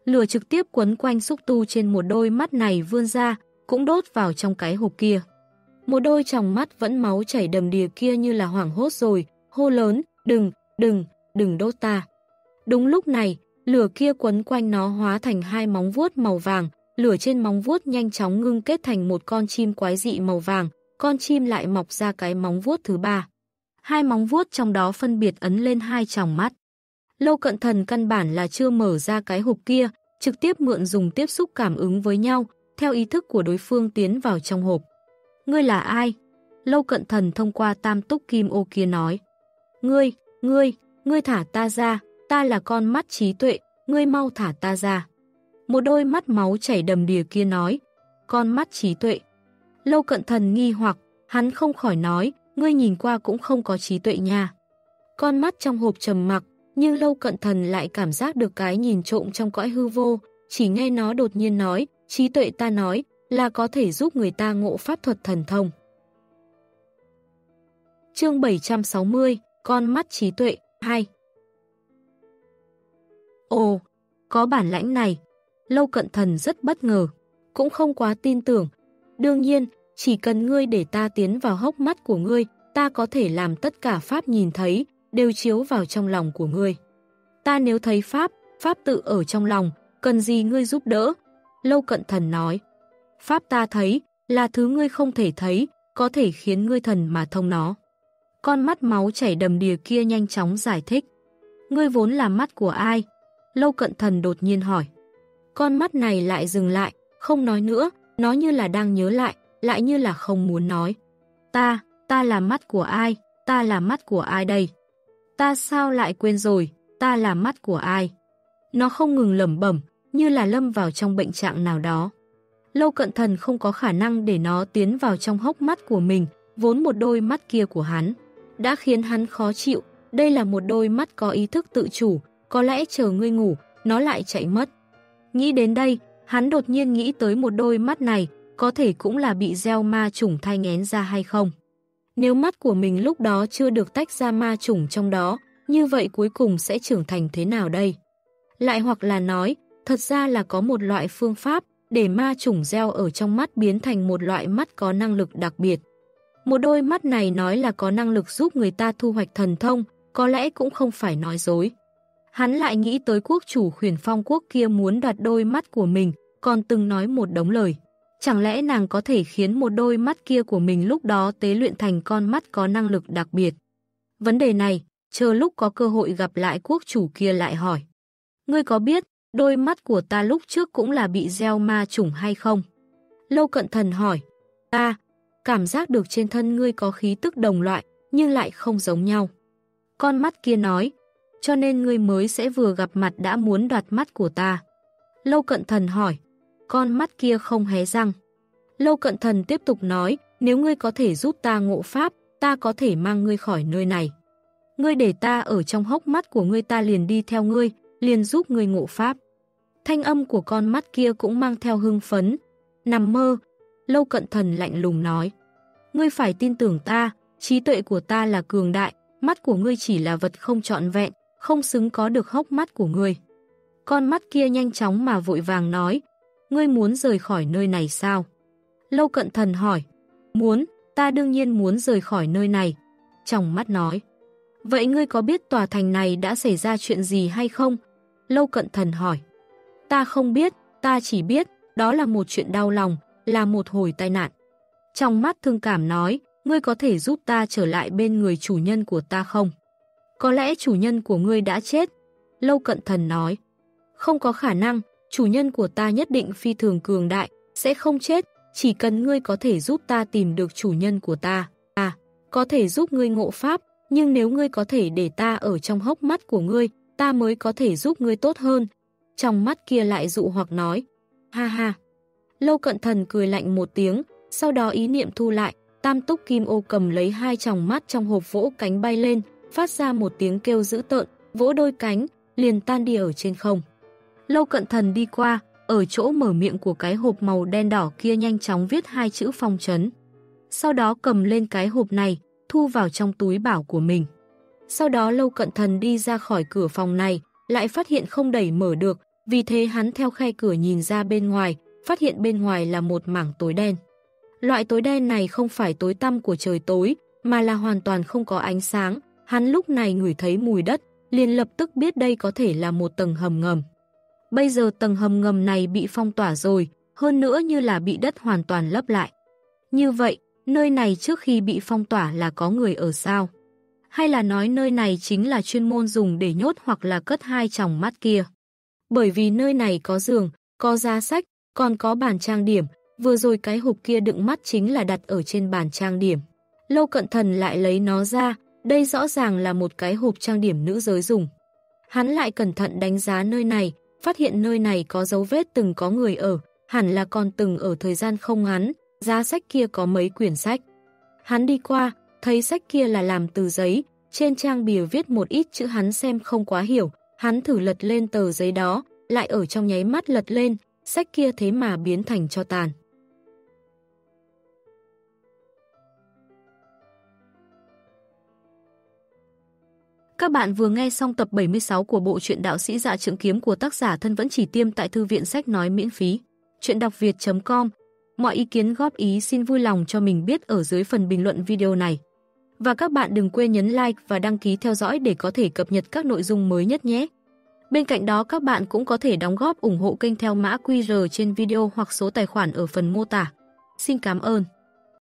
Speaker 1: Lửa trực tiếp quấn quanh xúc tu trên một đôi mắt này vươn ra, cũng đốt vào trong cái hộp kia. Một đôi tròng mắt vẫn máu chảy đầm đìa kia như là hoảng hốt rồi, hô lớn, đừng, đừng, đừng đốt ta. Đúng lúc này, lửa kia quấn quanh nó hóa thành hai móng vuốt màu vàng, lửa trên móng vuốt nhanh chóng ngưng kết thành một con chim quái dị màu vàng, con chim lại mọc ra cái móng vuốt thứ ba. Hai móng vuốt trong đó phân biệt ấn lên hai tròng mắt. Lâu Cận Thần căn bản là chưa mở ra cái hộp kia, trực tiếp mượn dùng tiếp xúc cảm ứng với nhau, theo ý thức của đối phương tiến vào trong hộp. Ngươi là ai? Lâu Cận Thần thông qua tam túc kim ô kia nói. Ngươi, ngươi, ngươi thả ta ra, ta là con mắt trí tuệ, ngươi mau thả ta ra. Một đôi mắt máu chảy đầm đìa kia nói. Con mắt trí tuệ. Lâu Cận Thần nghi hoặc, hắn không khỏi nói, ngươi nhìn qua cũng không có trí tuệ nha. Con mắt trong hộp trầm mặc, nhưng Lâu Cận Thần lại cảm giác được cái nhìn trộm trong cõi hư vô, chỉ nghe nó đột nhiên nói, trí tuệ ta nói, là có thể giúp người ta ngộ pháp thuật thần thông. Chương bảy trăm sáu mươi, con mắt trí tuệ, hai. Ồ, có bản lãnh này. Lâu Cận Thần rất bất ngờ, cũng không quá tin tưởng. Đương nhiên, chỉ cần ngươi để ta tiến vào hốc mắt của ngươi, ta có thể làm tất cả pháp nhìn thấy, đều chiếu vào trong lòng của ngươi. Ta nếu thấy pháp, pháp tự ở trong lòng, cần gì ngươi giúp đỡ? Lâu Cận Thần nói. Pháp ta thấy, là thứ ngươi không thể thấy, có thể khiến ngươi thần mà thông nó. Con mắt máu chảy đầm đìa kia nhanh chóng giải thích. Ngươi vốn là mắt của ai? Lâu Cận Thần đột nhiên hỏi. Con mắt này lại dừng lại, không nói nữa, nó như là đang nhớ lại, lại như là không muốn nói. Ta, ta là mắt của ai? Ta là mắt của ai đây? Ta sao lại quên rồi, ta là mắt của ai? Nó không ngừng lẩm bẩm, như là lâm vào trong bệnh trạng nào đó. Lâu Cận Thần không có khả năng để nó tiến vào trong hốc mắt của mình, vốn một đôi mắt kia của hắn đã khiến hắn khó chịu. Đây là một đôi mắt có ý thức tự chủ, có lẽ chờ ngươi ngủ, nó lại chạy mất. Nghĩ đến đây, hắn đột nhiên nghĩ tới một đôi mắt này, có thể cũng là bị gieo ma chủng thai nghén ra hay không. Nếu mắt của mình lúc đó chưa được tách ra ma chủng trong đó, như vậy cuối cùng sẽ trưởng thành thế nào đây? Lại hoặc là nói, thật ra là có một loại phương pháp để ma chủng gieo ở trong mắt biến thành một loại mắt có năng lực đặc biệt. Một đôi mắt này nói là có năng lực giúp người ta thu hoạch thần thông, có lẽ cũng không phải nói dối. Hắn lại nghĩ tới quốc chủ Khuyển Phong quốc kia muốn đoạt đôi mắt của mình, còn từng nói một đống lời. Chẳng lẽ nàng có thể khiến một đôi mắt kia của mình lúc đó tế luyện thành con mắt có năng lực đặc biệt? Vấn đề này, chờ lúc có cơ hội gặp lại quốc chủ kia lại hỏi. Ngươi có biết, đôi mắt của ta lúc trước cũng là bị gieo ma chủng hay không? Lâu Cận Thần hỏi. Ta, cảm giác được trên thân ngươi có khí tức đồng loại, nhưng lại không giống nhau. Con mắt kia nói, cho nên ngươi mới sẽ vừa gặp mặt đã muốn đoạt mắt của ta. Lâu Cận Thần hỏi. Con mắt kia không hé răng. Lâu Cận Thần tiếp tục nói, nếu ngươi có thể giúp ta ngộ pháp, ta có thể mang ngươi khỏi nơi này. Ngươi để ta ở trong hốc mắt của ngươi, ta liền đi theo ngươi, liền giúp ngươi ngộ pháp. Thanh âm của con mắt kia cũng mang theo hưng phấn. Nằm mơ. Lâu Cận Thần lạnh lùng nói. Ngươi phải tin tưởng ta, trí tuệ của ta là cường đại, mắt của ngươi chỉ là vật không trọn vẹn, không xứng có được hốc mắt của ngươi. Con mắt kia nhanh chóng mà vội vàng nói. Ngươi muốn rời khỏi nơi này sao? Lâu Cận Thần hỏi. Muốn, ta đương nhiên muốn rời khỏi nơi này. Trong mắt nói. Vậy ngươi có biết tòa thành này đã xảy ra chuyện gì hay không? Lâu Cận Thần hỏi. Ta không biết, ta chỉ biết, đó là một chuyện đau lòng, là một hồi tai nạn. Trong mắt thương cảm nói, ngươi có thể giúp ta trở lại bên người chủ nhân của ta không? Có lẽ chủ nhân của ngươi đã chết. Lâu Cận Thần nói. Không có khả năng, chủ nhân của ta nhất định phi thường cường đại, sẽ không chết, chỉ cần ngươi có thể giúp ta tìm được chủ nhân của ta. À, có thể giúp ngươi ngộ pháp, nhưng nếu ngươi có thể để ta ở trong hốc mắt của ngươi, ta mới có thể giúp ngươi tốt hơn. Trong mắt kia lại dụ hoặc nói. Ha ha. Lâu Cận Thần cười lạnh một tiếng, sau đó ý niệm thu lại, tam túc kim ô cầm lấy hai tròng mắt trong hộp vỗ cánh bay lên, phát ra một tiếng kêu dữ tợn, vỗ đôi cánh, liền tan đi ở trên không. Lâu Cận Thần đi qua, ở chỗ mở miệng của cái hộp màu đen đỏ kia nhanh chóng viết hai chữ phong trấn. Sau đó cầm lên cái hộp này, thu vào trong túi bảo của mình. Sau đó Lâu Cận Thần đi ra khỏi cửa phòng này, lại phát hiện không đẩy mở được, Vì thế hắn theo khe cửa nhìn ra bên ngoài, phát hiện bên ngoài là một mảng tối đen. Loại tối đen này không phải tối tăm của trời tối, mà là hoàn toàn không có ánh sáng. Hắn lúc này ngửi thấy mùi đất, liền lập tức biết đây có thể là một tầng hầm ngầm. Bây giờ tầng hầm ngầm này bị phong tỏa rồi, hơn nữa như là bị đất hoàn toàn lấp lại. Như vậy, nơi này trước khi bị phong tỏa là có người ở sao? Hay là nói nơi này chính là chuyên môn dùng để nhốt hoặc là cất hai tròng mắt kia? Bởi vì nơi này có giường, có giá sách, còn có bàn trang điểm, vừa rồi cái hộp kia đựng mắt chính là đặt ở trên bàn trang điểm. Lâu Cận Thần lại lấy nó ra, đây rõ ràng là một cái hộp trang điểm nữ giới dùng. Hắn lại cẩn thận đánh giá nơi này, phát hiện nơi này có dấu vết từng có người ở, hẳn là còn từng ở thời gian không ngắn, giá sách kia có mấy quyển sách. Hắn đi qua, thấy sách kia là làm từ giấy, trên trang bìa viết một ít chữ hắn xem không quá hiểu, hắn thử lật lên tờ giấy đó, lại ở trong nháy mắt lật lên, sách kia thế mà biến thành tro tàn. Các bạn vừa nghe xong tập bảy mươi sáu của bộ truyện Đạo sĩ Dạ Trượng Kiếm của tác giả Thân Vẫn Chỉ Tiêm tại thư viện sách nói miễn phí. Truyện đọc việt chấm com. Mọi ý kiến góp ý xin vui lòng cho mình biết ở dưới phần bình luận video này. Và các bạn đừng quên nhấn like và đăng ký theo dõi để có thể cập nhật các nội dung mới nhất nhé. Bên cạnh đó các bạn cũng có thể đóng góp ủng hộ kênh theo mã quy rờ trên video hoặc số tài khoản ở phần mô tả. Xin cảm ơn.